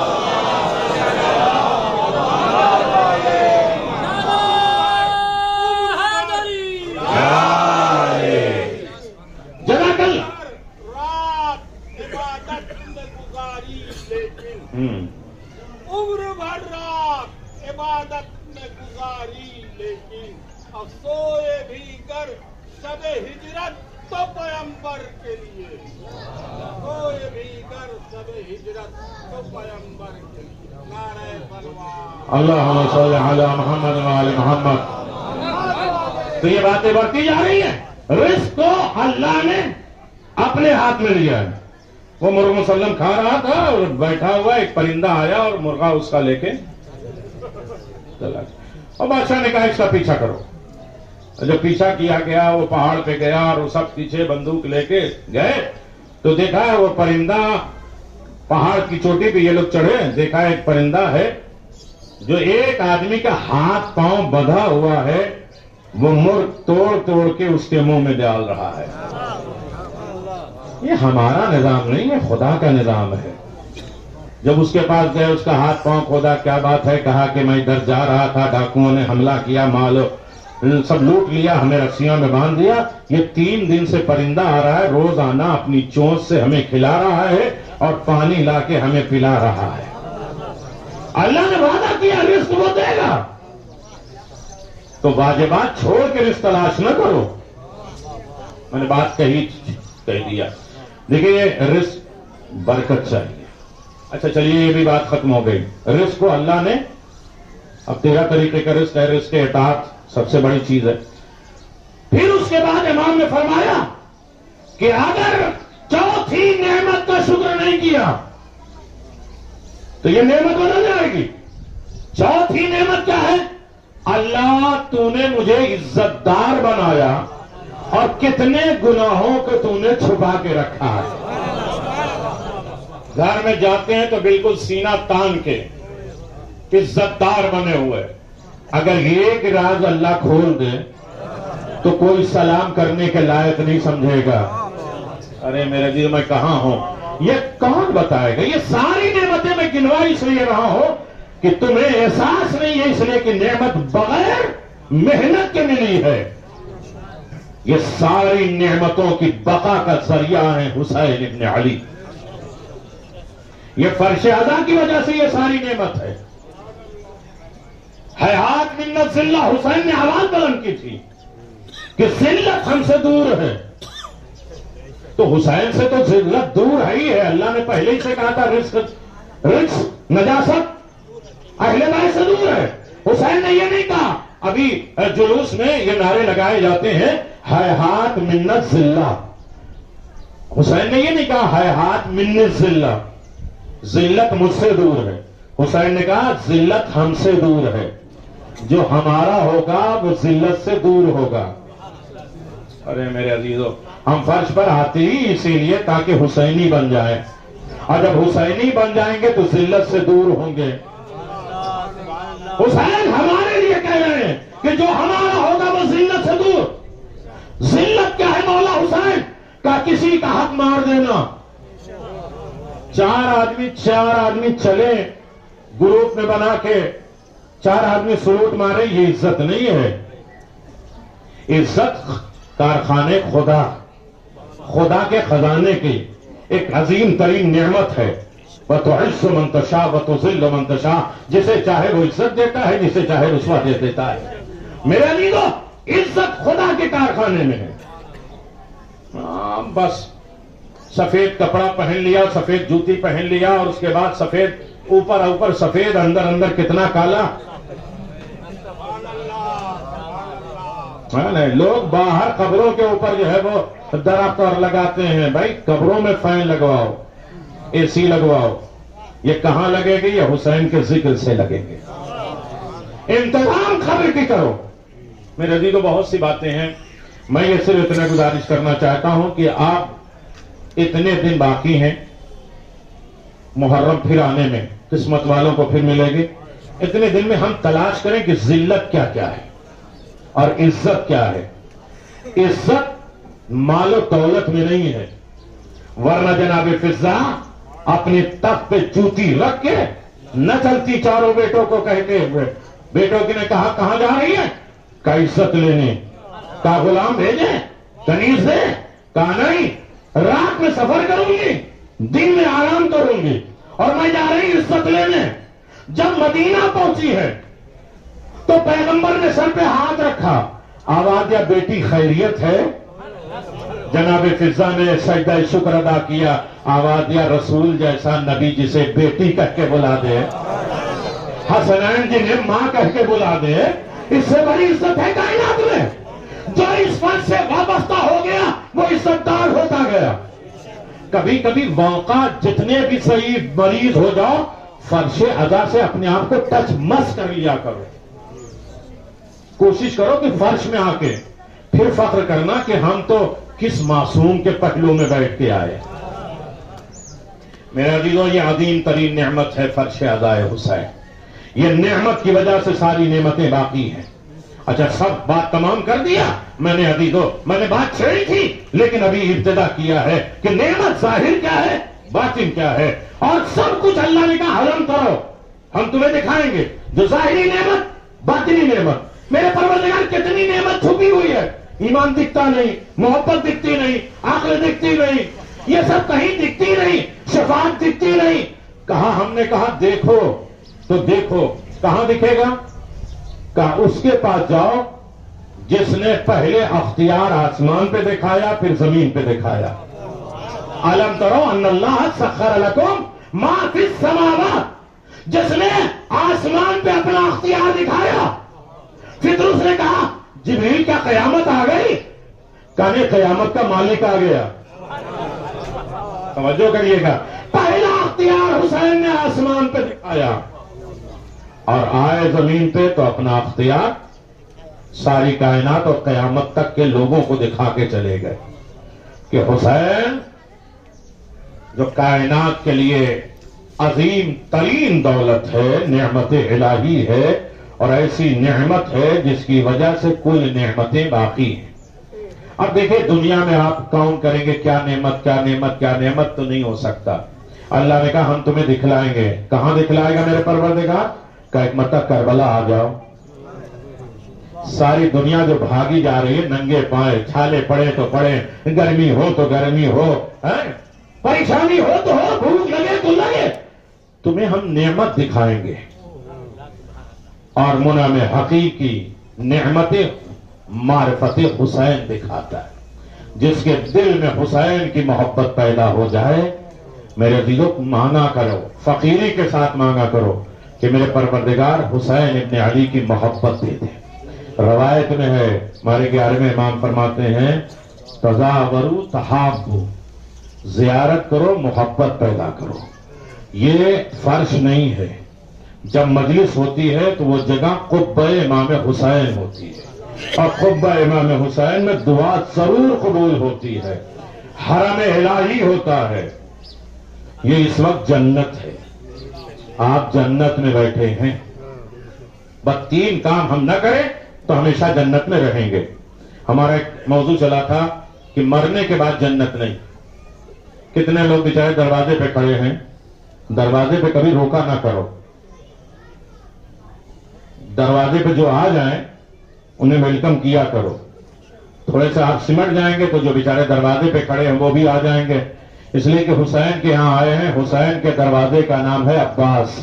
جزاک اللہ. رات عبادت میں گزاری لیکن عمر بھر رات عبادت میں گزاری لیکن اب سوئے بھی گر شب ہجرت تو پیمبر کے لیے، سوئے بھی گر شب ہجرت تو پیمبر کے لیے. نعرہ بلوان اللہم صلی علی محمد وعلی محمد. تو یہ باتیں بڑھتی جا رہی ہیں. رزق کو اللہ نے اپنے ہاتھ میں لیا ہے. وہ مرغ مسلم کھا رہا تھا اور بیٹھا ہوا ایک پرندہ آیا اور مرغا اس کا لے کے چلا. اور بادشاہ نے کہا اس کا پیچھا کرو. جب پیچھا کیا گیا وہ پہاڑ پہ گیا اور وہ سب پیچھے بندوق لے کے گئے تو دیکھا وہ پرندہ پہاڑ کی چوٹی پہ یہ لوگ چڑھے, دیکھا ایک پرندہ ہے جو ایک آدمی کا ہاتھ پاؤں بندھا ہوا ہے, وہ مرغ توڑ توڑ کے اس کے منہ میں ڈال رہا ہے. یہ ہمارا نظام نہیں ہے, خدا کا نظام ہے. جب اس کے پاس گئے اس کا ہاتھ پاؤں کھودا, کیا بات ہے, کہا کہ میں ادھر جا رہا تھا, ڈاکوؤں نے حملہ کیا, مال سب لوٹ لیا, ہمیں رسیوں میں باندھ دیا. یہ تین دن سے پرندہ آ رہا ہے, روزانہ اپنی چونچ سے ہمیں کھلا رہا ہے اور پانی لا کے ہمیں پلا رہا ہے. اللہ نے وعدہ کیا رزق وہ دے گا, تو واجبات چھوڑ کے رزق تلاش نہ کرو. میں نے بات کہی کہہ دیا. دیکھیے رزق برکت چاہیے. اچھا چلیے یہ بھی بات ختم ہو گئی. رزق کو اللہ نے, اب تیرہ طریقے کا رزق ہے, رزق کے اطاعت سب سے بڑی چیز ہے. پھر اس کے بعد امام نے فرمایا کہ اگر چوتھی نعمت کا شکر نہیں کیا تو یہ نعمت بدل جائے گی. چوتھی نعمت کیا ہے؟ اللہ تو نے مجھے عزت دار بنایا اور کتنے گناہوں کو تو نے چھپا کے رکھا ہے. گھر میں جاتے ہیں تو بالکل سینہ تان کے عزت دار بنے ہوئے. اگر ایک راز اللہ کھول دے تو کوئی سلام کرنے کے لائق نہیں سمجھے گا. ارے میرے دل میں کہاں ہوں, یہ کون بتائے گا؟ یہ ساری نعمتیں میں گنوا اس لیے رہا ہوں کہ تمہیں احساس نہیں ہے, اس لیے کہ نعمت بغیر محنت کے ملی ہے. یہ ساری نعمتوں کی بقا کا ذریعہ ہے حسین ابن علی. یہ فرش ادا کی وجہ سے یہ ساری نعمت ہے. حیات منت ذلہ, حسین نے آواز بلند کی تھی کہ ذلت ہم سے دور ہے. تو حسین سے تو ذلت دور ہے ہی ہے. اللہ نے پہلے ہی سے کہا تھا رزق رزق نجاست اہل بیت سے دور ہے. حسین نے یہ نہیں کہا. ابھی جلوس میں یہ نعرے لگائے جاتے ہیں حیات منت ذلہ. حسین نے یہ نہیں کہا حیات منت ذلہ, ذلت مجھ سے دور ہے. حسین نے کہا ذلت ہم سے دور ہے, جو ہمارا ہوگا وہ ذلت سے دور ہوگا. ارے میرے عزیزو, ہم فرش پر آتے ہی اسی لیے تاکہ حسینی بن جائیں, اور جب حسینی بن جائیں گے تو ذلت سے دور ہوں گے. حسین ہمارے لیے کہہ رہے ہیں کہ جو ہمارا ہوگا وہ ذلت سے دور. ذلت کیا ہے مولا حسین کا؟ کسی کا حق مار دینا. چار آدمی چار آدمی چلے گروپ میں بنا کے, چار آدمی سلوٹ مارے, یہ عزت نہیں ہے. عزت کارخانے خدا, خدا کے خزانے کی ایک عظیم ترین نعمت ہے. وَتُعِزُّ مَن تَشَاءُ وَتُذِلُّ مَن تَشَاءُ, جسے چاہے وہ عزت دیتا ہے, جسے چاہے رسوا دے دیتا ہے. میرے عزیزو, عزت خدا کے کارخانے میں ہے. بس سفید کپڑا پہن لیا, سفید جوتی پہن لیا, اور اس کے بعد سفید اوپر اوپر سفید, اندر اندر کتنا کالا. لوگ باہر قبروں کے اوپر جو ہے وہ درخت اور لگاتے ہیں. بھائی قبروں میں فین لگواؤ, اے سی لگواؤ. یہ کہاں لگے گی؟ یہ حسین کے ذکر سے لگیں گے. انتظام خبر کی کرو. میرے عزیزو, بہت سی باتیں ہیں. میں یہ صرف اتنا گزارش کرنا چاہتا ہوں کہ آپ اتنے دن باقی ہیں, محرم پھر آنے میں قسمت والوں کو پھر ملے گی. اتنے دن میں ہم تلاش کریں کہ ذلت کیا کیا ہے اور عزت کیا ہے. عزت مال و دولت میں نہیں ہے, ورنہ جناب فضا اپنی تخت پہ جوتی رکھ کے نہ چلتی چاروں بیٹوں کو کہتے ہوئے. بیٹوں کی نے کہا کہاں جا رہی ہے؟ کا عزت لینے. کا غلام بھیجے؟ کنیز دے؟ کہا نہیں, رات میں سفر کروں گی, دن میں آرام کروں گی, اور میں جا رہی عزت لینے. جب مدینہ پہنچی ہے تو پیغمبر نے سر پہ ہاتھ رکھا, آواز دیا بیٹی خیریت ہے؟ جناب فضا نے سجدہ شکر ادا کیا, آواز دیا رسول جیسا نبی جسے بیٹی کہہ کے بلا دے, حسنین جنہیں ماں کہہ کے بلا دے, اس سے بڑی عزت ہے کائنات میں. جو اس فرض سے وابستہ ہو گیا وہ عزت دار ہوتا گیا. کبھی کبھی موقع جتنے بھی صحیح مریض ہو جاؤ, فرش ادا سے اپنے آپ کو ٹچ مس کر لیا کرو. کوشش کرو کہ فرش میں آ کے پھر فخر کرنا کہ ہم تو کس معصوم کے پہلو میں بیٹھ کے آئے. میرے عزیزوں، یہ عظیم ترین نعمت ہے فرش ادائے حسین. یہ نعمت کی وجہ سے ساری نعمتیں باقی ہیں. اچھا، سب بات تمام کر دیا میں نے عزیزوں، میں نے بات چھیڑی تھی لیکن ابھی ابتدا کیا ہے کہ نعمت ظاہر کیا ہے، باطن کیا ہے، اور سب کچھ اللہ نے کہا حرم کرو. ہم تمہیں دکھائیں گے جو ظاہری نعمت، باطنی نعمت. میرے پروردگار کتنی نعمت چھپی ہوئی ہے. ایمان دکھتا نہیں، محبت دکھتی نہیں، عقل دکھتی نہیں، یہ سب کہیں دکھتی نہیں، شفاعت دکھتی نہیں. کہا ہم نے کہا دیکھو تو دیکھو. کہاں دکھے گا؟ کہا اس کے پاس جاؤ جس نے پہلے اختیار آسمان پہ دکھایا پھر زمین پہ دکھایا. علم ترو ان اللہ سخر لکم ما فی السماوات. جس نے آسمان پہ اپنا اختیار دکھایا پھر اس نے کہا جبریل کیا قیامت آ گئی؟ کہنے قیامت کا مالک آ گیا. توجہ کریے گا، پہلا اختیار حسین نے آسمان پہ دکھایا اور آئے زمین پہ تو اپنا اختیار ساری کائنات اور قیامت تک کے لوگوں کو دکھا کے چلے گئے کہ حسین جو کائنات کے لیے عظیم ترین دولت ہے، نعمت الہی ہے، اور ایسی نعمت ہے جس کی وجہ سے کل نعمتیں باقی ہیں. اب دیکھیں دنیا میں آپ کاؤنٹ کریں گے کیا نعمت کیا نعمت کیا نعمت تو نہیں ہو سکتا. اللہ نے کہا ہم تمہیں دکھلائیں گے. کہاں دکھلائے گا میرے پروردگار؟ کہ ایک مرتبہ کربلا آ جاؤ. ساری دنیا جو بھاگی جا رہی ہے ننگے پائے، چھالے پڑے تو پڑے، گرمی ہو تو گرمی ہو، پریشانی ہو تو ہو، بھوک لگے تو لگے، تمہیں ہم نعمت دکھائیں گے. اور منعم حقیقی نعمت معرفت حسین دکھاتا ہے. جس کے دل میں حسین کی محبت پیدا ہو جائے، میرے دلوں مانگا کرو، فقیری کے ساتھ مانگا کرو کہ میرے پروردگار حسین ابن علی کی محبت دے دے. روایت میں ہے، ہمارے گیارہویں امام فرماتے ہیں تزاوروا تحابوا، زیارت کرو محبت پیدا کرو. یہ فرش نہیں ہے. جب مجلس ہوتی ہے تو وہ جگہ قبہ امام حسین ہوتی ہے، اور قبہ امام حسین میں دعا ضرور قبول ہوتی ہے، حرم الہی ہوتا ہے. یہ اس وقت جنت ہے، آپ جنت میں بیٹھے ہیں. بس تین کام ہم نہ کریں تو ہمیشہ جنت میں رہیں گے. ہمارا ایک موضوع چلا تھا کہ مرنے کے بعد جنت نہیں. کتنے لوگ بیچارے دروازے پہ کھڑے ہیں، دروازے پہ کبھی روکا نہ کرو. دروازے پہ جو آ جائیں انہیں ویلکم کیا کرو. تھوڑے سے آپ سمٹ جائیں گے تو جو بیچارے دروازے پہ کھڑے ہیں وہ بھی آ جائیں گے. اس لیے کہ حسین کے ہاں آئے ہیں. حسین کے دروازے کا نام ہے عباس.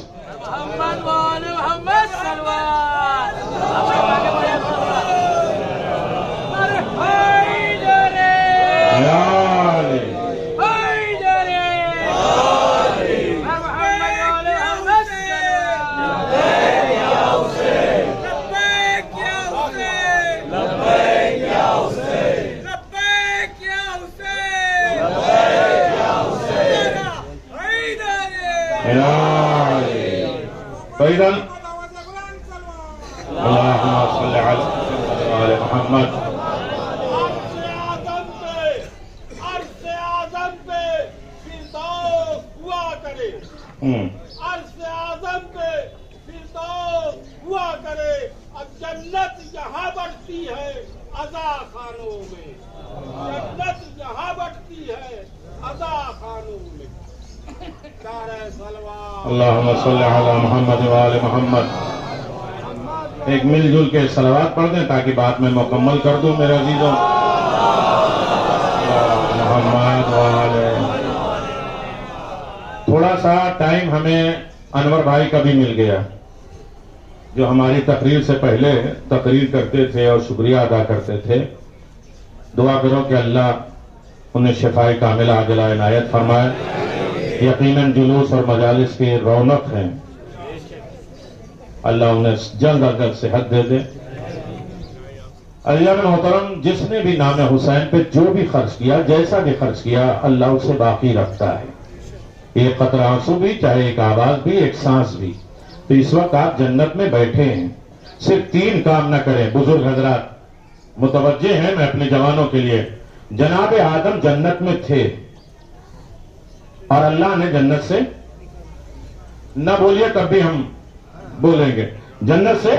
اللهم صل على محمد. عرش اعظم پہ عرش اعظم پہ فردوس ہوا کرے. عرش اعظم پہ فردوس ہوا کرے. اب جنت یہاں بڑھتی ہے عزا خانوں میں، جنت یہاں بڑھتی ہے عزا خانوں میں. اللہم صلی علی محمد وآل محمد. ایک مل جل کے صلوات پڑھ دیں تاکہ بات میں مکمل کر دوں میرے عزیزوں. محمد وآل. تھوڑا سا ٹائم ہمیں انور بھائی کا بھی مل گیا جو ہماری تقریر سے پہلے تقریر کرتے تھے اور شکریہ ادا کرتے تھے. دعا کرو کہ اللہ انہیں شفائے کاملہ عاجلہ عنایت فرمائے. یقیناً جلوس اور مجالس کی رونق ہیں، اللہ انہیں جلد از جلد صحت دے دے. عزیزان محترم، جس نے بھی نام حسین پہ جو بھی خرچ کیا، جیسا بھی خرچ کیا، اللہ اسے باقی رکھتا ہے. ایک قطرہ آنسو بھی، چاہے ایک آواز بھی، ایک سانس بھی. تو اس وقت آپ جنت میں بیٹھے ہیں. صرف تین کام نہ کریں بزرگ حضرات. متوجہ ہیں میں اپنے جوانوں کے لیے. جناب آدم جنت میں تھے اور اللہ نے جنت سے نہ بولیے تب بھی ہم بولیں گے, جنت سے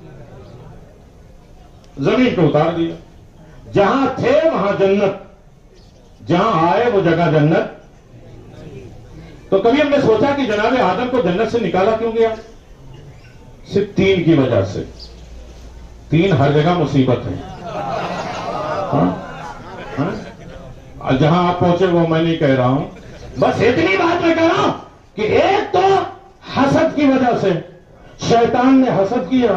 زمین پہ اتار دیا. جہاں تھے وہاں جنت, جہاں آئے وہ جگہ جنت. تو کبھی ہم نے سوچا کہ جناب آدم کو جنت سے نکالا کیوں گیا؟ صرف تین کی وجہ سے. تین ہر جگہ مصیبت ہے. ہاں؟ ہاں؟ جہاں آپ پہنچے وہ میں نہیں کہہ رہا ہوں, بس اتنی بات میں کہہ رہا ہوں کہ ایک تو حسد کی وجہ سے شیطان نے حسد کیا,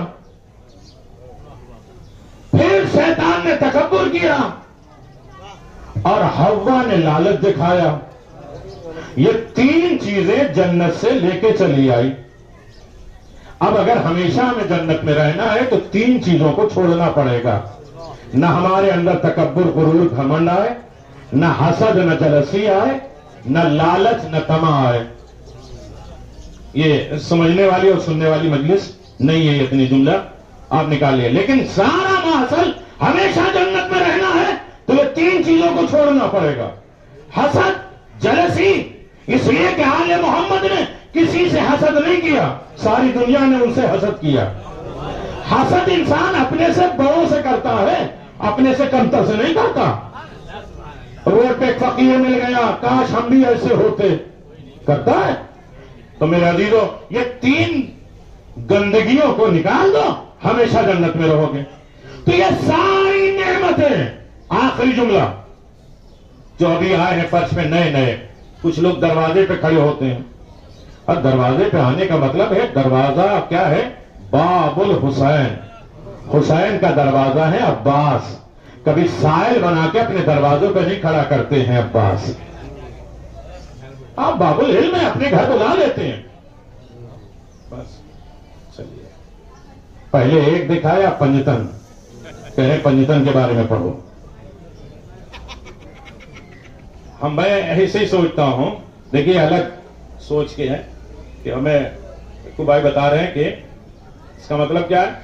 پھر شیطان نے تکبر کیا, اور حوا نے لالچ دکھایا. یہ تین چیزیں جنت سے لے کے چلی آئی. اب اگر ہمیشہ ہمیں جنت میں رہنا ہے تو تین چیزوں کو چھوڑنا پڑے گا. نہ ہمارے اندر تکبر, غرور, گھمنڈ آئے, نہ حسد, نہ جلسی آئے, نہ لالچ, نہ طمع آئے. یہ سمجھنے والی اور سننے والی مجلس نہیں ہے اتنی جملہ آپ نکالیے. لیکن سارا ماحصل ہمیشہ جنت میں رہنا ہے تو یہ تین چیزوں کو چھوڑنا پڑے گا. حسد, جلسی, اس لیے کہ آل محمد نے کسی سے حسد نہیں کیا, ساری دنیا نے ان سے حسد کیا. حسد انسان اپنے سے بڑوں سے کرتا ہے, اپنے سے کمتر سے نہیں کرتا. روڈ پہ ایک فقیر مل گیا, کاش ہم بھی ایسے ہوتے, کرتا ہے. تو میرے عزیزو یہ تین گندگیوں کو نکال دو, ہمیشہ جنت میں رہو گے. تو یہ ساری نعمتیں, آخری جملہ جو ابھی آئے ہیں فرش پہ نئے نئے, کچھ لوگ دروازے پہ کھڑے ہوتے ہیں, اور دروازے پہ آنے کا مطلب ہے دروازہ کیا ہے؟ باب الحسین. حسین کا دروازہ ہے عباس. کبھی سائل بنا کے اپنے دروازوں پہ نہیں کھڑا کرتے ہیں عباس. آپ باب العلم میں اپنے گھر بلا لیتے ہیں. بس چلیے, پہلے ایک دکھایا پنجتن, کہے پنجتن کے بارے میں پڑھو. ہم میں ایسے ہی سوچتا ہوں, دیکھیے الگ سوچ کے ہے کہ ہمیں کو بھائی بتا رہے ہیں کہ اس کا مطلب کیا ہے.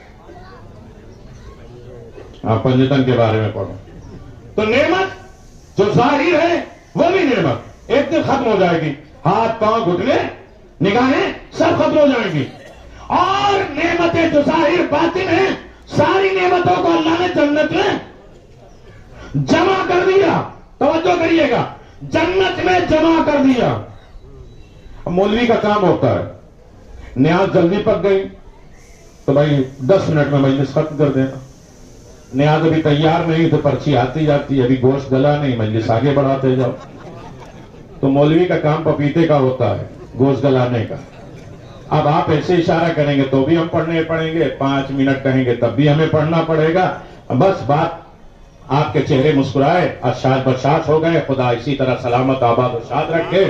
آپ پنجتن کے بارے میں پڑھو. تو نعمت جو ظاہر ہے وہ بھی نعمت ایک دن ختم ہو جائے گی. ہاتھ, پاؤں, گھٹنے, نگاہیں سب ختم ہو جائیں گی. اور نعمتیں جو ظاہر باطن ہیں, ساری نعمتوں کو اللہ نے جنت میں جمع کر دیا. توجہ کریے گا, جنت میں جمع کر دیا. مولوی کا کام ہوتا ہے, نیاز جلدی پک گئی تو بھائی دس منٹ میں مجلس ختم کر دینا. نیاز ابھی تیار نہیں تو پرچی آتی جاتی, ابھی گوشت گلا نہیں, مجلس آگے بڑھاتے جاؤ. تو مولوی کا کام پپیتے کا ہوتا ہے, گوشت گلانے کا. اب آپ ایسے اشارہ کریں گے تو بھی ہم پڑھنے پڑیں گے, پانچ منٹ کہیں گے تب بھی ہمیں پڑھنا پڑے گا. بس بات آپ کے چہرے مسکرائے, اشاد بشاد ہو گئے. خدا اسی طرح سلامت آباد و شاد رکھے,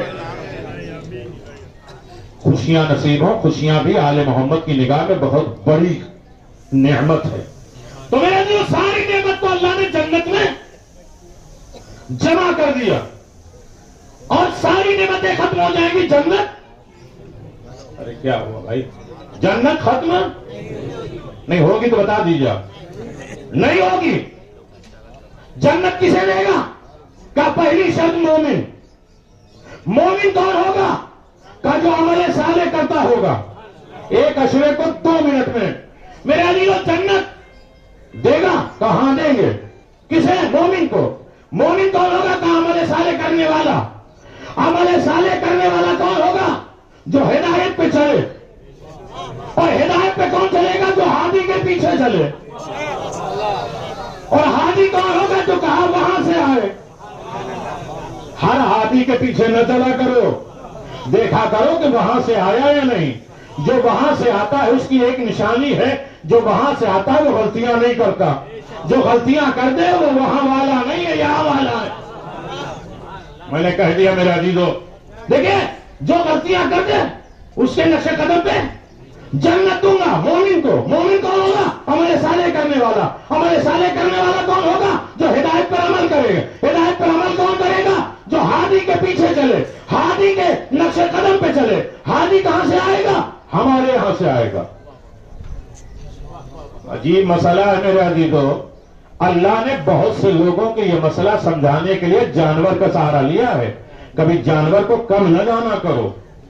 خوشیاں نصیب ہوں. خوشیاں بھی آل محمد کی نگاہ میں بہت بڑی نعمت ہے. تو میرے جو ساری نعمت کو اللہ نے جنت میں جمع کر دیا, اور ساری نعمتیں ختم ہو جائیں گی. جنت, ارے کیا ہوا بھائی, جنت ختم نہیں ہوگی تو بتا دیجیے آپ. نہیں ہوگی. جنت کسے دے گا؟ کہ پہلی شرط مومن. مومن کون ہوگا؟ کہ جو عمل صالح کرتا ہوگا. ایک اشرے کو دو منٹ میں میرے علی وہ جنت دے گا. کہاں دیں گے؟ کسے؟ مومن کو. مومن کون ہوگا؟ کہ عمل صالح کرنے والا. عمل صالح کرنے والا کون ہوگا؟ جو ہدایت پہ چلے. اور ہدایت پہ کون چلے گا؟ جو ہادی کے پیچھے چلے. اور ہادی کون ہوگا؟ جو کہا وہاں سے آئے. ہر ہادی کے پیچھے نہ چلا کرو, دیکھا کرو کہ وہاں سے آیا یا نہیں. جو وہاں سے آتا ہے اس کی ایک نشانی ہے, جو وہاں سے آتا ہے وہ غلطیاں نہیں کرتا. جو غلطیاں کر دے وہ وہاں والا نہیں ہے, یہاں والا ہے. میں نے کہہ دیا میرے عزیزو, دیکھیں جو غلطیاں کر دے اس کے نقش قدم پہ جنت دوں گا مومن کو. مومن کون ہوگا؟ عمل صالح کرنے والا. عمل صالح کرنے والا کون ہوگا؟ جو ہدایت پر عمل کرے گا. ہدایت پر عمل کون کرے گا؟ جو ہادی کے پیچھے چلے, ہادی کے نقش قدم پہ چلے. ہادی کہاں سے آئے گا؟ ہمارے یہاں سے آئے گا. عجیب مسئلہ ہے میرے عزیزو. اللہ نے بہت سے لوگوں کو یہ مسئلہ سمجھانے کے لیے جانور کا سہارا لیا ہے. کبھی جانور کو کم نہ جانا کرو.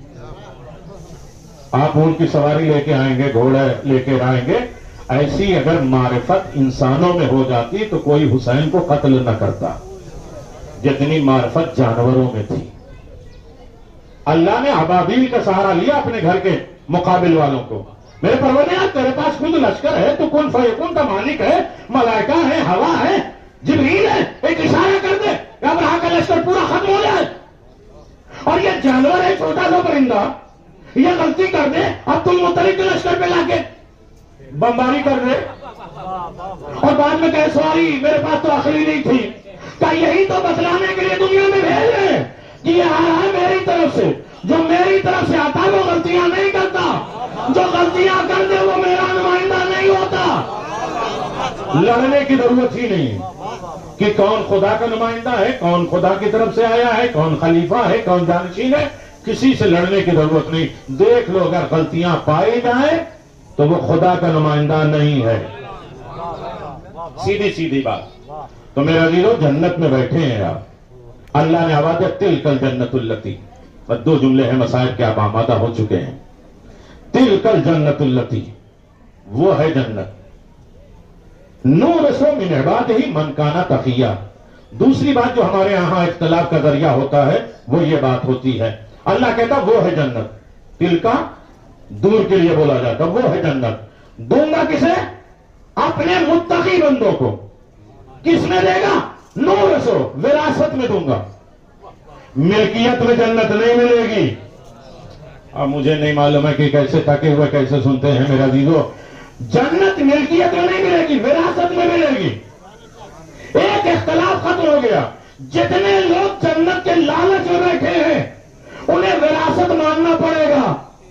آپ اونٹ کی سواری لے کے آئیں گے, گھوڑے لے کے آئیں گے, ایسی اگر معرفت انسانوں میں ہو جاتی تو کوئی حسین کو قتل نہ کرتا جتنی معرفت جانوروں میں تھی. اللہ نے ابابیل کا سہارا لیا اپنے گھر کے مقابل والوں کو. میرے پروردگار تیرے پاس خود لشکر ہے, تو کن فیکون کا مالک ہے, ملائکہ ہے, ہوا ہے, جبریل ہے, ایک اشارہ کر دے ابراہ کا لشکر پورا ختم ہو جائے. اور یہ جانور ہے چھوٹا سا پرندہ, یہ غلطی کر دے, اب تم مطلق کے لشکر پہ لا کے بمباری کر دے اور بعد میں کہے سواری میرے پاس تو عقلی نہیں تھی. کیا یہی تو بتلانے کے لیے دنیا میں بھیج رہے ہیں کہ یہ آ رہا ہے میری طرف سے, جو میری طرف سے آتا وہ غلطیاں نہیں کرتا, جو غلطیاں کر دے وہ میرا نمائندہ نہیں ہوتا. لڑنے کی ضرورت ہی نہیں کہ کون خدا کا نمائندہ ہے, کون خدا کی طرف سے آیا ہے, کون خلیفہ ہے, کون جانشین ہے. کسی سے لڑنے کی ضرورت نہیں. دیکھ لو اگر غلطیاں پائی جائیں تو وہ خدا کا نمائندہ نہیں ہے. سیدھی سیدھی بات. تو میرے عزیزو جنت میں بیٹھے ہیں آپ, اللہ نے آواز تلکل جنت التی, دو جملے ہیں مسائل کے آپ آمادہ ہو چکے ہیں. تلکل جنت التی, وہ ہے جنت. نورث من عبادہ من کان تقیا. دوسری بات جو ہمارے یہاں اختلاف کا ذریعہ ہوتا ہے وہ یہ بات ہوتی ہے, اللہ کہتا وہ ہے جنت, تلکا دور کے لیے بولا جاتا, وہ ہے جنت. دوں گا کسے؟ اپنے متقی بندوں کو. کس میں دے گا؟ نورثو, وراثت میں دوں گا. ملکیت میں جنت نہیں ملے گی. اب مجھے نہیں معلوم ہے کہ کیسے تھکے ہوئے کیسے سنتے ہیں میرا عزیزو. جنت ملکیت میں نہیں ملے گی, وراثت میں ملے گی. ایک اختلاف ختم ہو گیا. جتنے لوگ جنت کے لالچ میں بیٹھے ہیں انہیں وراثت ماننا پڑے گا.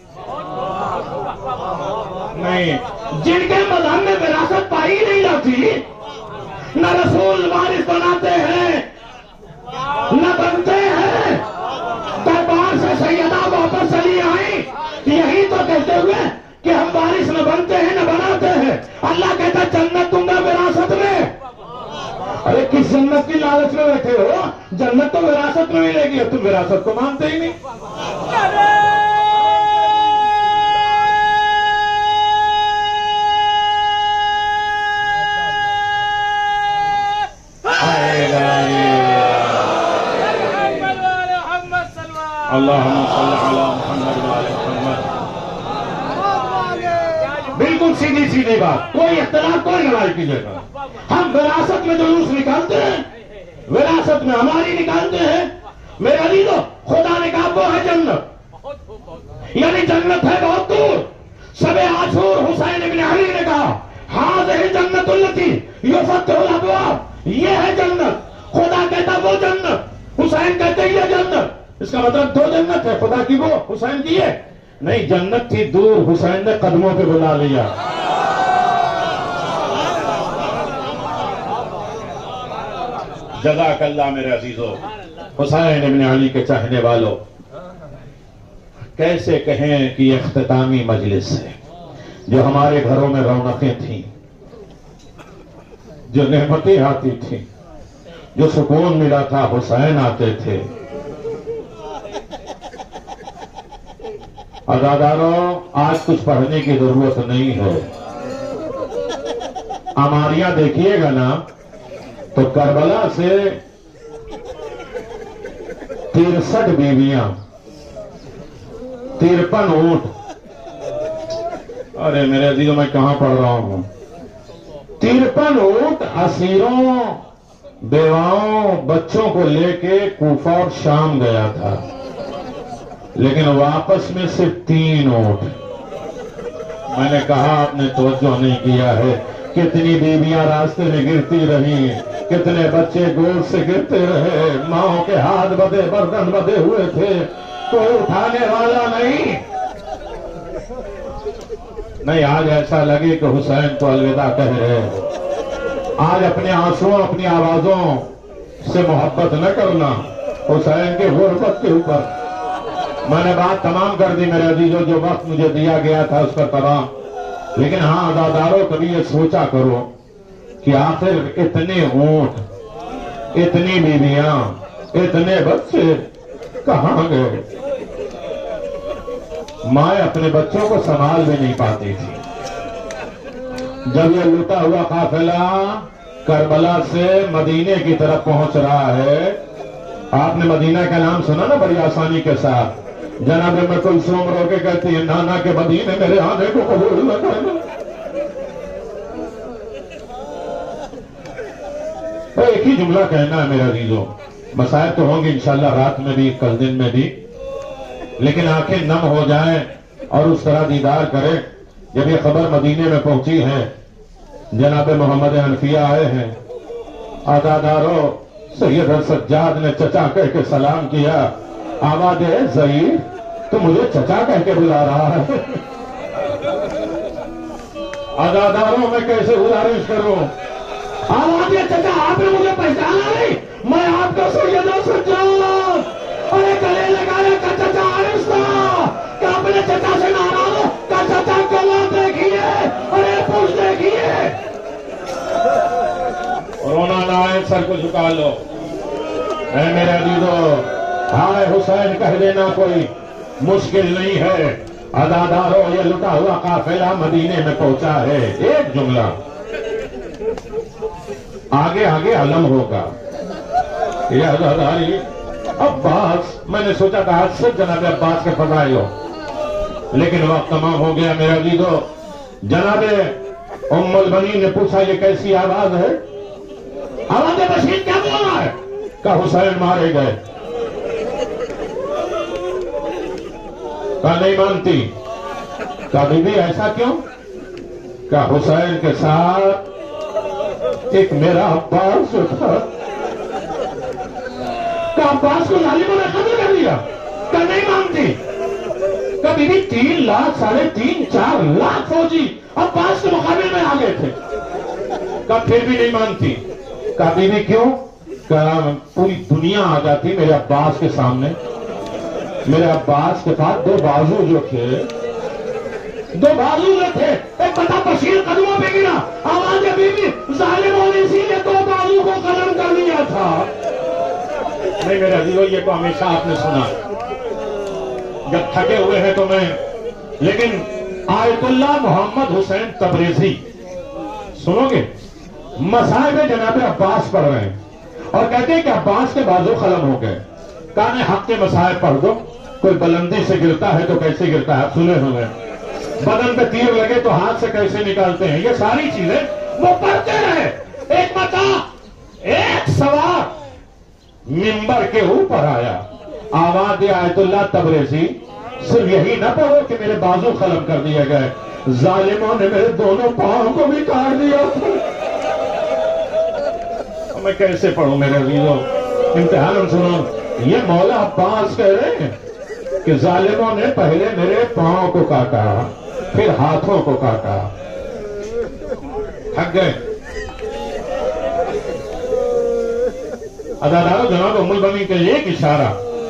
نہیں, جن کے مذہب میں وراثت پائی نہیں جاتی, نہ رسول وارث بناتے ہیں نہ بنتے ہیں, دربار سے سیدہ واپس چلی آئی یہی تو کہتے ہوئے کہ ہم وارث نہ بنتے ہیں نہ بناتے ہیں. اللہ کہتا جنت تم گا وراثت میں. ارے کس جنت کی لالچ میں بیٹھے ہو؟ جنت تو وراثت میں ملے گی, تم وراثت کو مانتے ہی نہیں. اللہم صلی علی محمد وعلی محمد. بالکل سیدھی سیدھی بات, کوئی اختلاف کوئی لڑائی کیجیے گا. ہم وراثت میں جلوس نکالتے ہیں, وراثت میں ہماری نکالتے ہیں. میرے عزیزو خدا نے کہا وہ ہے جنت, یعنی جنت ہے بہت دور. شب عاشور حسین ابن علی نے کہا ہاذہ جنت التی یفتح الابواب, یہ ہے جنت. خدا کہتا وہ جنت, حسین کہتے یہ جنت. اس کا مطلب دو جنت ہے, خدا کی وہ حسین کی ہے نہیں. جنت تھی دور, حسین نے قدموں پہ بلا لیا. جزاک اللہ میرے عزیزو. حسین ابن علی کے چاہنے والوں, کیسے کہیں کہ یہ اختتامی مجلس ہے. جو ہمارے گھروں میں رونقیں تھیں, جو نعمتیں آتی تھیں, جو سکون ملا تھا, حسین آتے تھے. عزاداروں آج کچھ پڑھنے کی ضرورت نہیں ہے. اماریاں دیکھیے گا نا تو کربلا سے ترسٹھ بیویاں, ترپن اونٹ. ارے میرے عزیزوں میں کہاں پڑھ رہا ہوں. ترپن اونٹ اسیروں, بیواؤں, بچوں کو لے کے کوفہ اور شام گیا تھا, لیکن واپس میں صرف تین اونٹ. میں نے کہا آپ نے توجہ نہیں کیا ہے. کتنی بیویاں راستے میں گرتی رہی, کتنے بچے گود سے گرتے رہے, ماؤں کے ہاتھ بدے, بردن بدے ہوئے تھے, کوئی اٹھانے والا نہیں. نہیں, آج ایسا لگے کہ حسین کو الوداع کہہ رہے. آج اپنے آنسوں, اپنی آوازوں سے محبت نہ کرنا حسین کے غربت کے اوپر. میں نے بات تمام کر دی میرے عزیزو, جو وقت مجھے دیا گیا تھا اس پر تمام. لیکن ہاں عزاداروں, کبھی یہ سوچا کرو کہ آخر اتنے اونٹ، اتنی بیویاں، اتنے بچے کہاں گئے؟ مائیں اپنے بچوں کو سنبھال بھی نہیں پاتی تھی۔ جب یہ لوٹا ہوا قافلہ کربلا سے مدینے کی طرف پہنچ رہا ہے، آپ نے مدینہ کا نام سنا نا بڑی آسانی کے ساتھ، جناب ام کلثوم رو کے کہتی ہے نانا کے مدینے میرے آنے کو قبول نہ کرنا۔ ایک ہی جملہ کہنا ہے میرے عزیزوں، مسائل تو ہوں گے انشاءاللہ رات میں بھی، کل دن میں بھی، لیکن آنکھیں نم ہو جائیں اور اس طرح دیدار کریں۔ جب یہ خبر مدینے میں پہنچی ہے، جناب محمد حنفیہ آئے ہیں، عزادارو سید سجاد نے چچا کہہ کے سلام کیا۔ آواز ہے ضعیف تو مجھے چچا کہہ کے بلا رہا ہے۔ عزاداروں میں کیسے گزارش کروں؟ آواز ہے چچا آپ نے مجھے پہچانا نہیں، میں آپ کا سید سجاد۔ ارے گلے لگایا کا چچا آہستہ، کہ اپنے چچا سے ناراض ہو، کا چچا گلا دیکھیے، ارے پوچھ دیکھیے۔ رونا نہ آئے سر کو جھکا لو۔ اے میرے عزیزو، ہائے حسین کہہ دینا کوئی مشکل نہیں ہے۔ عزادارو یہ لٹا ہوا قافلہ مدینے میں پہنچا ہے، ایک جملہ آگے آگے علم ہوگا۔ یہ عزاداری عباس، میں نے سوچا تھا آج سے جناب عباس کے فضائل ہو، لیکن وقت تمام ہو گیا میرے عزیزو۔ جناب ام البنین نے پوچھا یہ کیسی آواز ہے؟ آواز بشیر کیا بول رہا ہے؟ کہ حسین مارے گئے۔ کہ نہیں مانتی؟ کہ بی بی ایسا کیوں؟ کہ حسین کے ساتھ ایک میرا عباس جو تھا، کہ عباس کو ظالموں نے قتل کر دیا۔ کہ نہیں مانتی؟ کہ بی بی تین لاکھ ساڑھے تین چار لاکھ فوجی عباس کے مقابل میں آ گئے تھے۔ کہ پھر بھی نہیں مانتی؟ کہ بی بی کیوں؟ کہ پوری دنیا آ جاتی میرے عباس کے سامنے، میرے عباس کے پاس دو بازو جو تھے، دو بازو جو تھے، ایک بتا بشیر قدموں پہ گرا، آواز بی بی ظالموں نے اسی لیے دو بازو کو قلم کر لیا تھا۔ نہیں میرے عزیزو، یہ تو ہمیشہ آپ نے سنا، جب تھکے ہوئے ہیں تو میں، لیکن آیت اللہ محمد حسین تبریزی سنو گے، مصائب جناب عباس پڑھ رہے ہیں اور کہتے ہیں کہ عباس کے بازو قلم ہو گئے۔ کہنے حق کے مصائب پڑھ دو، کوئی بلندی سے گرتا ہے تو کیسے گرتا ہے، سنے ہوئے، بدن پہ تیر لگے تو ہاتھ سے کیسے نکالتے ہیں، یہ ساری چیزیں وہ پڑھتے رہے۔ ایک بتا ایک سوار منبر کے اوپر آیا، آواز آیت اللہ تبریزی صرف یہی نہ پڑھو کہ میرے بازو قلم کر دیے گئے، ظالموں نے میرے دونوں پاؤں کو بھی کاٹ دیا تھا۔ میں کیسے پڑھوں میرے عزیزوں؟ امتحان سنو، یہ مولا عباس کہہ رہے ہیں کہ ظالموں نے پہلے میرے پاؤں کو کاٹا، پھر ہاتھوں کو کاٹا، تھک گئے۔ عزادارو جناب ام البنین کے ایک اشارہ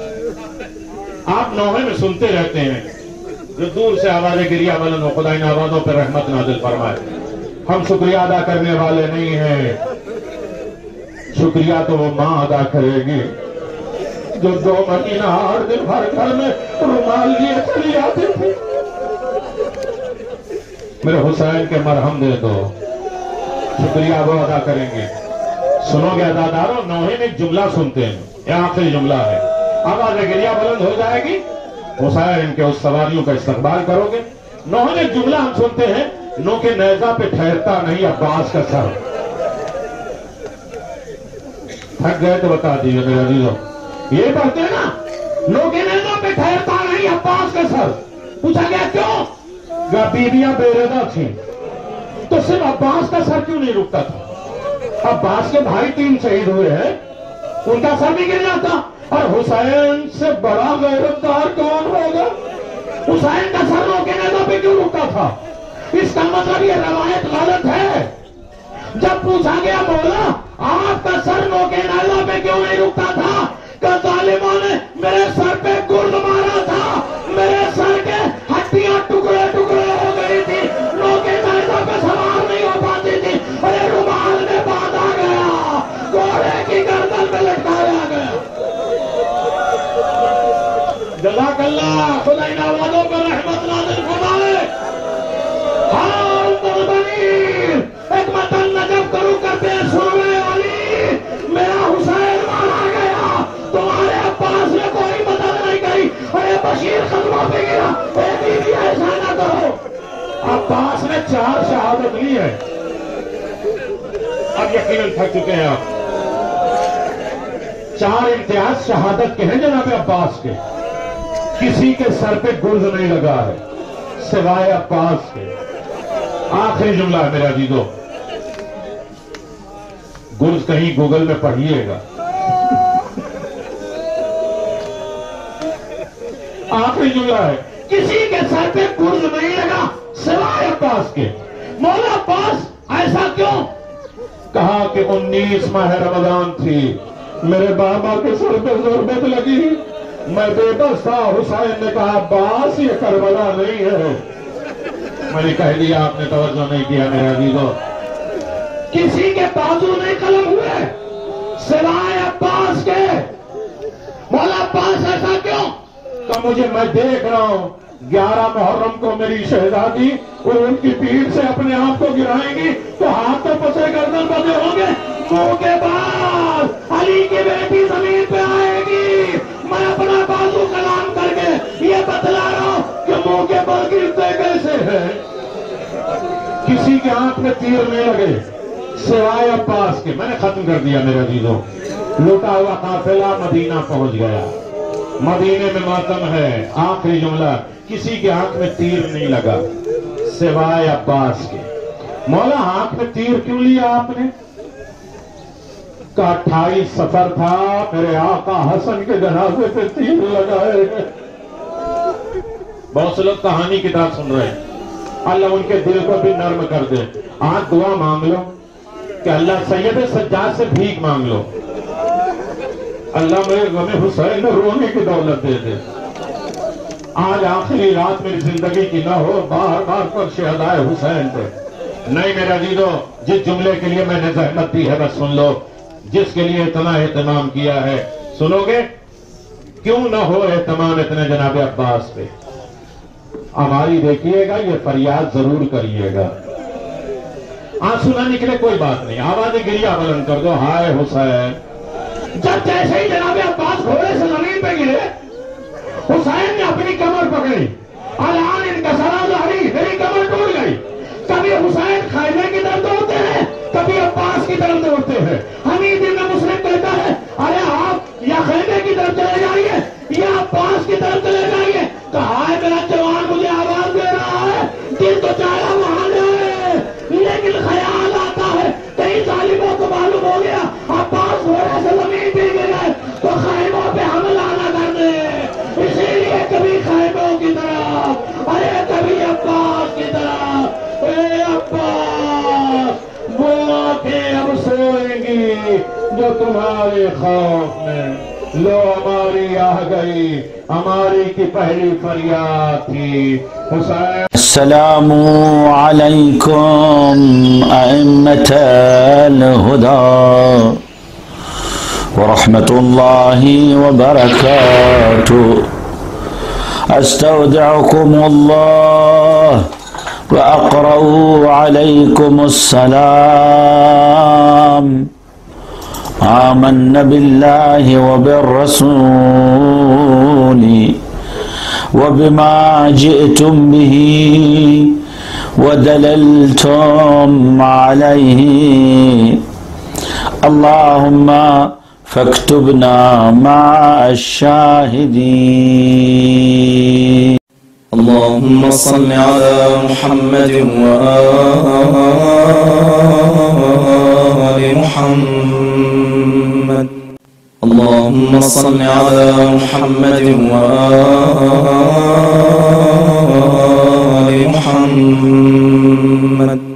آپ نوحے میں سنتے رہتے ہیں، جو دور سے آوازیں گریا بلند ہو، خدا ان آوازوں پر رحمت نازل فرمائے۔ ہم شکریہ ادا کرنے والے نہیں ہیں، شکریہ تو وہ ماں ادا کرے گی جو دو مہینہ آٹھ دن ہر گھر میں رومال لیے چلی آتی تھی۔ میرے حسین کے مرہم دے دو، شکریہ وہ ادا کریں گے۔ سنو گے عزادارو، نوحے میں ایک جملہ سنتے ہیں، یہ آخری جملہ ہے، آواز گریہ بلند ہو جائے گی، حسین کے اس سواریوں کا استقبال کرو گے۔ نوحے میں ایک جملہ ہم سنتے ہیں، نو کے نیزہ پہ ٹھہرتا نہیں عباس کا سر۔ تھک گئے تو بتا دیجیے میرے عزیزوں، یہ پڑھتے ہیں نا، نو کے نیزہ پہ ٹھہرتا نہیں عباس کا سر۔ پوچھا گیا کیوں؟ کہ بیویاں بے رضا تھیں، تو صرف عباس کا سر کیوں نہیں رکتا تھا؟ عباس کے بھائی تین شہید ہوئے ہیں، ان کا سر بھی گر جاتا، اور حسین سے بڑا غیرتدار کون ہوگا؟ حسین کا سر نو کے نیزہ پہ کیوں رکتا تھا؟ اس کا مطلب یہ روایت غلط ہے۔ جب پوچھا گیا مولا آپ کا سر نو کے نیزہ پہ کیوں نہیں رکتا تھا؟ کہ ظالموں نے میرے سر پہ گرد مارا تھا، میرے سر کے ہڈیاں ٹکڑے ٹکڑے ہو گئی تھی، نو کے نیزہ پہ سوار نہیں ہو پاتی تھی، اور رومال یقیناً تھک چکے ہیں آپ. چار امتیاز شہادت کے ہیں جناب عباس کے. کسی کے سر پہ گرز نہیں لگا ہے سوائے عباس کے. آخری جملہ ہے میرے عزیزو. گرز کہیں گوگل میں پڑھیے گا. آخری جملہ ہے کسی کے سر پہ گرز نہیں لگا سوائے عباس کے. مولا عباس ایسا کیوں؟ کہا کہ انیس ماہ رمضان تھی, میرے بابا کے سر پہ ضربت لگی, میں بے بس تھا. حسین نے کہا عباس یہ کربلا نہیں ہے. میں نے کہہ دیا آپ نے توجہ نہیں کیا میرے عزیزو. کسی کے بازو نہیں قلم ہوئے سوائے عباس کے. مولا عباس ایسا کیوں؟ کہ مجھے میں دیکھ رہا ہوں گیارہ محرم کو میری شہزادی وہ ان کی پیٹھ سے اپنے آپ کو گرائیں گی تو ہاتھ تو پسے گردن بدے ہوں گے. منہ کے بعد علی کی بیٹی زمین پہ آئے گی. میں اپنا بازو کلام کر کے یہ بتلا رہا ہوں کہ منہ کے بل گرتے کیسے ہیں. کسی کے ہاتھ میں تیر نہیں لگے سوائے عباس کے. میں نے ختم کر دیا میرے عزیزوں. لوٹا ہوا قافلہ مدینہ پہنچ گیا. مدینے میں ماتم ہے. آخری جملہ کسی کے ہاتھ میں تیر نہیں لگا سوائے عباس کے. مولا ہاتھ میں تیر کیوں لیا آپ نے؟ کہ اٹھائیس سفر تھا, میرے آقا حسن کے جنازے پہ تیر لگائے. بہت سے لوگ کہانی کتاب سن رہے ہیں. اللہ ان کے دل کو بھی نرم کر دے. آج دعا مانگ لو کہ اللہ سید سجاد سے بھیک مانگ لو, اللہ میرے غم حسین میں رونے کی دولت دے دے. آج آخری رات میری زندگی کی نہ ہو بار بار پر شہدائے حسین پہ. نہیں میرے عزیزو, جس جملے کے لیے میں نے زحمت دی ہے بس سن لو. جس کے لیے اتنا اہتمام کیا ہے سنو گے. کیوں نہ ہو اہتمام اتنے جناب عباس پہ. ہماری دیکھیے گا یہ فریاد ضرور کریے گا. آنسو نہ نکلے کوئی بات نہیں, آواز گریا بلند کر دو ہائے حسین. جب جیسے ہی جناب عباس گھوڑے سے زمین پہ گرے حسین نے اپنی کمر پکڑی. الان ان کا سرا ظاہری میری کمر ٹوٹ گئی. کبھی حسین خیمے کی طرف دوڑتے ہیں کبھی عباس کی طرف دوڑتے ہیں. حمید ابن مسلم کہتا ہے ارے آپ یا خیمے کی طرف چلے جائیے یا عباس کی طرف چلے جائیے. کہا ہے میرا جوان مجھے آواز دے رہا ہے, دل تو چاہا وہاں جائے لیکن خیال آتا ہے کئی ظالموں کو معلوم ہو گیا عباس گھوڑے سے زمین پہ گرے تو خیموں پہ حملہ نہ کر دے. اسی لیے کبھی خیموں کی طرف ارے کبھی عباس کی طرف. اے عباس وہ آنکھیں اب سوئیں گی جو تمہارے خوف میں. لو ہماری آ گئی ہماری کی پہلی فریاد تھی حسین. السلام علیکم ائمة الہدی ورحمة اللہ وبرکاتہ. استودعكم اللہ وأقرأ عليكم السلام. آمنا بالله وبالرسول وبما جئتم به ودللتم عليه. اللهم فاكتبنا مع الشاهدين. اللهم صل على محمد وآل محمد. اللهم صل على محمد وآل محمد.